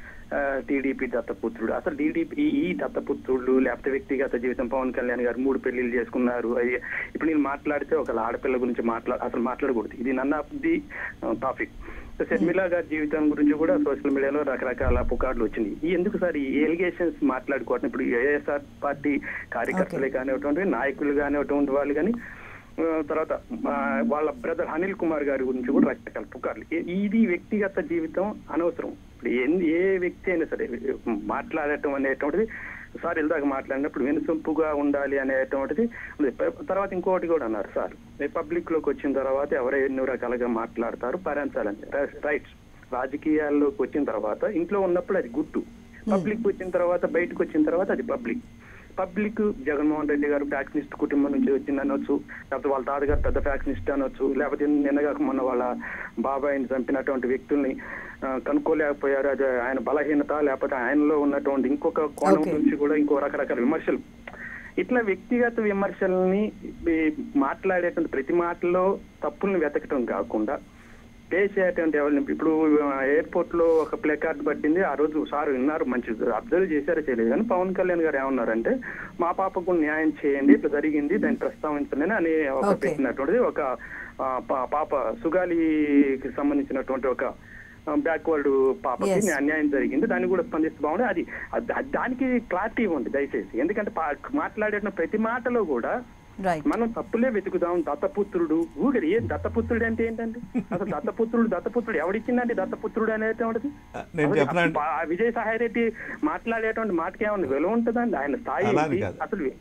టీడీపీ దత్తపుత్రుడు, అసలు టీడీపీ ఈ దత్తపుత్రుడు లేకపోతే వ్యక్తిగత జీవితం పవన్ కళ్యాణ్ గారు 3 పెళ్లిళ్ళు చేసుకున్నారు. ఇప్పుడు నేను మాట్లాడితే ఒక ఆడపిల్ల గురించి అసలు మాట్లాడకూడదు, ఇది none of the topic. Sharmila గారి జీవితం గురించి కూడా సోషల్ మీడియాలో రకరకాల పుకార్లు వచ్చినాయి. ఈ ఎందుకు సార్ ఈ ఎలిగేషన్స్ మాట్లాడుకోవటం? ఇప్పుడు ఏఎస్ఆర్ పార్టీ కార్యకర్తలే కానివ్వండి, నాయకులు కానివ్వండి వాళ్ళు కానీ, తర్వాత వాళ్ళ బ్రదర్ అనిల్ కుమార్ గారి గురించి కూడా రకరకాల పుకార్లు. ఇది వ్యక్తిగత జీవితం అనవసరం. ఇప్పుడు ఏ వ్యక్తి అయినా సరే మాట్లాడటం అనేటువంటిది సార్ ఇందాక మాట్లాడినప్పుడు వినసొంపుగా ఉండాలి అనేటువంటిది. తర్వాత ఇంకోటి కూడా అన్నారు సార్, పబ్లిక్ లోకి వచ్చిన తర్వాత ఎవరో ఎన్నో రకాలుగా మాట్లాడతారు, భరించాలని రైట్స్. రాజకీయాల్లోకి వచ్చిన తర్వాత ఇంట్లో ఉన్నప్పుడు అది గుట్టు, పబ్లిక్ వచ్చిన తర్వాత బయటకు వచ్చిన తర్వాత అది పబ్లిక్ జగన్మోహన్ రెడ్డి గారు ఫ్యాక్షనిస్ట్ కుటుంబం నుంచి వచ్చింది అనొచ్చు, లేకపోతే వాళ్ళ తాతగారు పెద్ద ఫ్యాక్షనిస్ట్ అనొచ్చు, లేకపోతే నిన్నగాక మొన్న వాళ్ళ బాబాయిని చంపినటువంటి వ్యక్తుల్ని కనుక్కోలేకపోయారు, అది ఆయన బలహీనత, లేకపోతే ఆయనలో ఉన్నటువంటి ఇంకొక కోణం నుంచి కూడా ఇంకో రకరకాల విమర్శలు. ఇట్లా వ్యక్తిగత విమర్శల్ని మాట్లాడేటువంటి ప్రతి మాటలో తప్పుల్ని వెతకటం కాకుండా పే చేయటువంటి ఎవరిని ఇప్పుడు ఎయిర్పోర్ట్ లో ఒక ప్లే కార్డ్ పట్టింది, ఆ రోజు సార్ విన్నారు, మంచి అబ్జర్వ్ చేశారో చేయలేదు, కానీ పవన్ కళ్యాణ్ గారు ఏమన్నారంటే మా పాపకు న్యాయం చేయండి, ఇట్లా జరిగింది, దాన్ని ప్రస్తావించండి అని ఒక పెట్టినటువంటిది ఒక పాప సుగాలికి సంబంధించినటువంటి ఒక బ్యాక్వర్డ్ పాపకి అన్యాయం జరిగింది, దాన్ని కూడా స్పందిస్తూ బాగుంది. అది దానికి క్లారిటీ ఇవ్వండి దయచేసి. ఎందుకంటే మాట్లాడిన ప్రతి మాటలో కూడా మనం తప్పులే వెతుకుదాం. దత్తపుత్రుడు ఊగరి ఏ దత్తపుత్రుడు అంటే ఏంటండి? అసలు దత్తపుత్రుడు ఎవడిచ్చిందండి దత్తపుత్రుడు అనేటువంటిది? విజయసాయి రెడ్డి మాట్లాడేటువంటి మాటకి ఏమన్నా విలువ ఉంటుందండి? ఆయన స్థాయి అసలు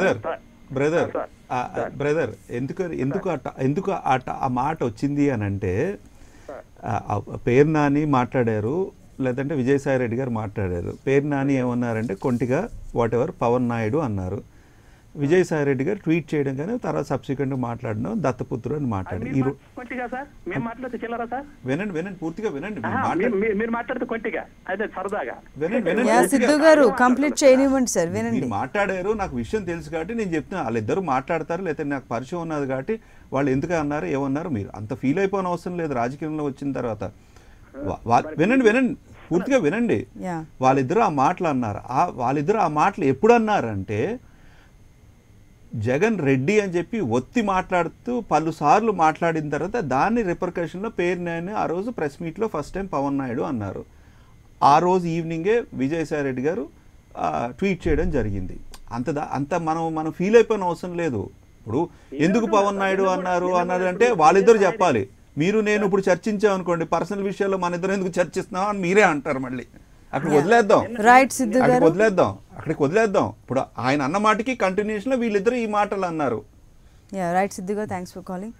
బ్రదర్ ఎందుకు ఆ మాట వచ్చింది అని అంటే, పేరు నాని మాట్లాడారు, లేదంటే విజయసాయి రెడ్డి గారు మాట్లాడారు. పేరు నాని ఏమన్నారంటే కొంటిగా వాట్ ఎవర్ పవన్ నాయుడు అన్నారు. విజయసాయి రెడ్డి గారు ట్వీట్ చేయడం కానీ తర్వాత సబ్సిక్వెంట్ మాట్లాడడం దత్తపుత్రుడు అని మాట్లాడి వినండి పూర్తిగా వినండి. మీరు మాట్లాడితే కొంటిగా అదే సరదాగా సిద్ధు గారు కంప్లీట్ చేయనివ్వండి సార్. వినండి. మాట్లాడారు, నాకు విషయం తెలుసు కాబట్టి నేను చెప్తున్నా. వాళ్ళిద్దరు మాట్లాడతారు, లేకపోతే నాకు పరిచయం ఉన్నది కాబట్టి వాళ్ళు ఎందుకు అన్నారు ఏమన్నారు మీరు అంత ఫీల్ అయిపోయిన అవసరం లేదు. రాజకీయంలో వచ్చిన తర్వాత వినండి పూర్తిగా వినండి. వాళ్ళిద్దరూ ఆ మాటలు అన్నారు. వాళ్ళిద్దరూ ఆ మాటలు ఎప్పుడు అన్నారంటే జగన్ రెడ్డి అని చెప్పి ఒత్తి మాట్లాడుతూ పలుసార్లు మాట్లాడిన తర్వాత దాన్ని రిపర్కషన్లో పేరు నాని ఆ రోజు ప్రెస్ మీట్లో ఫస్ట్ టైం పవన్ నాయుడు అన్నారు. ఆ రోజు ఈవినింగే విజయసాయి రెడ్డి గారు ట్వీట్ చేయడం జరిగింది. అంత మనం ఫీల్ అయిపోయిన అవసరం లేదు. ఇప్పుడు ఎందుకు పవన్ నాయుడు అన్నారు అంటే వాళ్ళిద్దరు చెప్పాలి. మీరు నేను ఇప్పుడు చర్చించాం అనుకోండి, పర్సనల్ విషయాల్లో మన ఇద్దరు ఎందుకు చర్చిస్తున్నాం అని మీరే అంటారు. మళ్ళీ అక్కడికి వదిలేద్దాం. ఇప్పుడు ఆయన అన్న మాటకి కంటిన్యూషన్ లో వీళ్ళిద్దరు ఈ మాటలు అన్నారు. రైట్ సిద్ధు గారు, థ్యాంక్స్ ఫర్ కాలింగ్.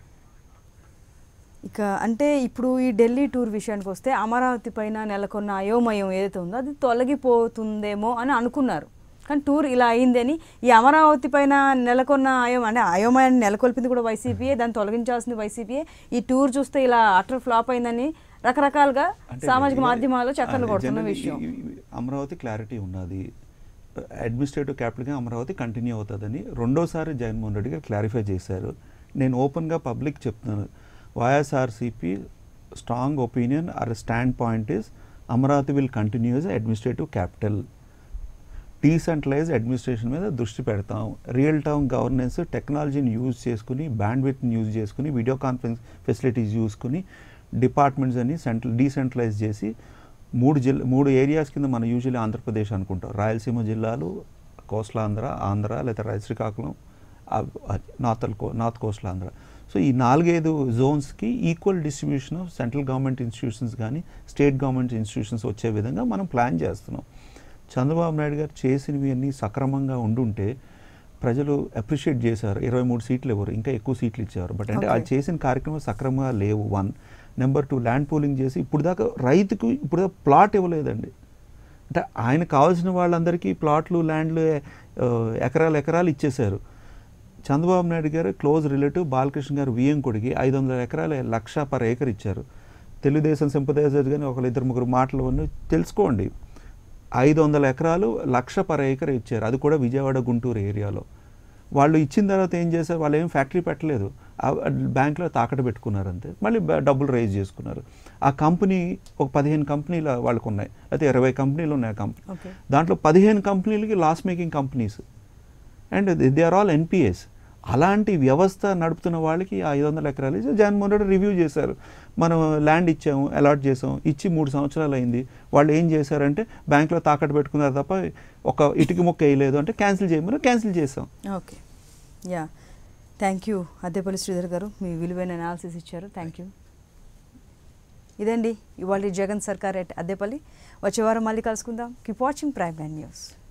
ఇక అంటే ఇప్పుడు ఈ ఢిల్లీ టూర్ విషయానికి వస్తే అమరావతి పైన నెలకొన్న అయోమయం ఏదైతే ఉందో అది తొలగిపోతుందేమో అని అనుకున్నారు. కానీ టూర్ ఇలా అయిందని ఈ అమరావతి పైన నెలకొన్న అయోమయాన్ని నెలకొల్పింది కూడా వైసీపీయే, దాన్ని తొలగించాల్సింది వైసీపీయే. ఈ టూర్ చూస్తే ఇలా అటర్ ఫ్లాప్ అయిందని రకరకాలుగా సామాజిక మాధ్యమాల్లో చక్కర్లు కొడుతున్న విషయం. అమరావతి క్లారిటీ ఉన్నది, అడ్మినిస్ట్రేటివ్ క్యాపిటల్గా అమరావతి కంటిన్యూ అవుతుందని రెండోసారి జగన్మోహన్ రెడ్డి గారు క్లారిఫై చేశారు. నేను ఓపెన్గా పబ్లిక్ చెప్తున్నాను, YSRCP strong opinion or stand point is Amaravati will continue as administrative capital. Decentralize administration మీద దృష్టి పెడతాం. రియల్ టైమ్ గవర్నెన్స్ టెక్నాలజీని యూజ్ చేసుకుని, బ్యాండ్విడ్త్ని యూజ్ చేసుకుని, వీడియో కాన్ఫరెన్స్ ఫెసిలిటీస్ చూసుకుని డిపార్ట్మెంట్స్ అని డీసెంట్రలైజ్ చేసి మూడు ఏరియాస్ కింద మనం యూజువల్లీ ఆంధ్రప్రదేశ్ అనుకుంటాం. రాయలసీమ జిల్లాలు, కోస్టల్ ఆంధ్ర లేదా Srikakulam, north coastal Andhra. So ఈ 4-5 జోన్స్కి equal distribution of central government institutions కానీ స్టేట్ గవర్నమెంట్ ఇన్స్టిట్యూషన్స్ వచ్చే విధంగా మనం ప్లాన్ చేస్తున్నాం. చంద్రబాబు నాయుడు గారు చేసినవి అన్నీ సక్రమంగా ఉండుంటే ప్రజలు అప్రిషియేట్ చేశారు. 23 సీట్లు ఇవ్వరు, ఇంకా ఎక్కువ సీట్లు ఇచ్చారు. బట్ అంటే అది చేసిన కార్యక్రమం సక్రమంగా లేవు. 1. నెంబర్ 2, ల్యాండ్ పూలింగ్ చేసి ఇప్పుడు దాకా రైతుకు ప్లాట్ ఇవ్వలేదండి. అంటే ఆయన కావాల్సిన వాళ్ళందరికీ ప్లాట్లు, ల్యాండ్లు ఎకరాలు ఇచ్చేశారు. చంద్రబాబు నాయుడు గారు క్లోజ్ రిలేటివ్ బాలకృష్ణ గారు వియ్యంకుడికి 500 ఎకరాలు 1,00,000 per acre ఇచ్చారు. తెలుగుదేశం సింపథైజర్స్ కానీ 1-2-3 మాటలు తెలుసుకోండి. 500 ఎకరాలు 1,00,000 per acre ఇచ్చారు. అది కూడా విజయవాడ, గుంటూరు ఏరియాలో. వాళ్ళు ఇచ్చిన తర్వాత ఏం చేశారు, వాళ్ళు ఏం ఫ్యాక్టరీ పెట్టలేదు, బ్యాంకులో తాకట్టు పెట్టుకున్నారు అంతే. మళ్ళీ డబ్బులు రైజ్ చేసుకున్నారు. ఆ కంపెనీ ఒక 15 కంపెనీలు వాళ్ళకు ఉన్నాయి, అయితే 20 కంపెనీలు ఉన్నాయి. దాంట్లో 15 కంపెనీలకి loss making companies and they are all NPS. అలాంటి వ్యవస్థ నడుపుతున్న వాళ్ళకి 500 ఎకరాలు ఇచ్చి జగన్మోహన్ రెడ్డి రివ్యూ చేశారు. మనం ల్యాండ్ ఇచ్చాము, అలాట్ చేసాం, ఇచ్చి 3 సంవత్సరాలు అయింది. వాళ్ళు ఏం చేశారంటే బ్యాంకులో తాకట్టు పెట్టుకున్నారు తప్ప ఒక ఇటుక మొక్క వేయలేదు అంటే క్యాన్సిల్ చేయమని క్యాన్సిల్ చేసాం. Okay, thank you Addepalli Sridhar గారు, మీ విలువైన అనాలిసిస్ ఇచ్చారు. Thank you. ఇదండి ఇవాళ జగన్ సర్కార్ ఎట్ అద్దెపల్లి. వచ్చే వారం మళ్ళీ కలుసుకుందాం. Keep watching Prime Nine news.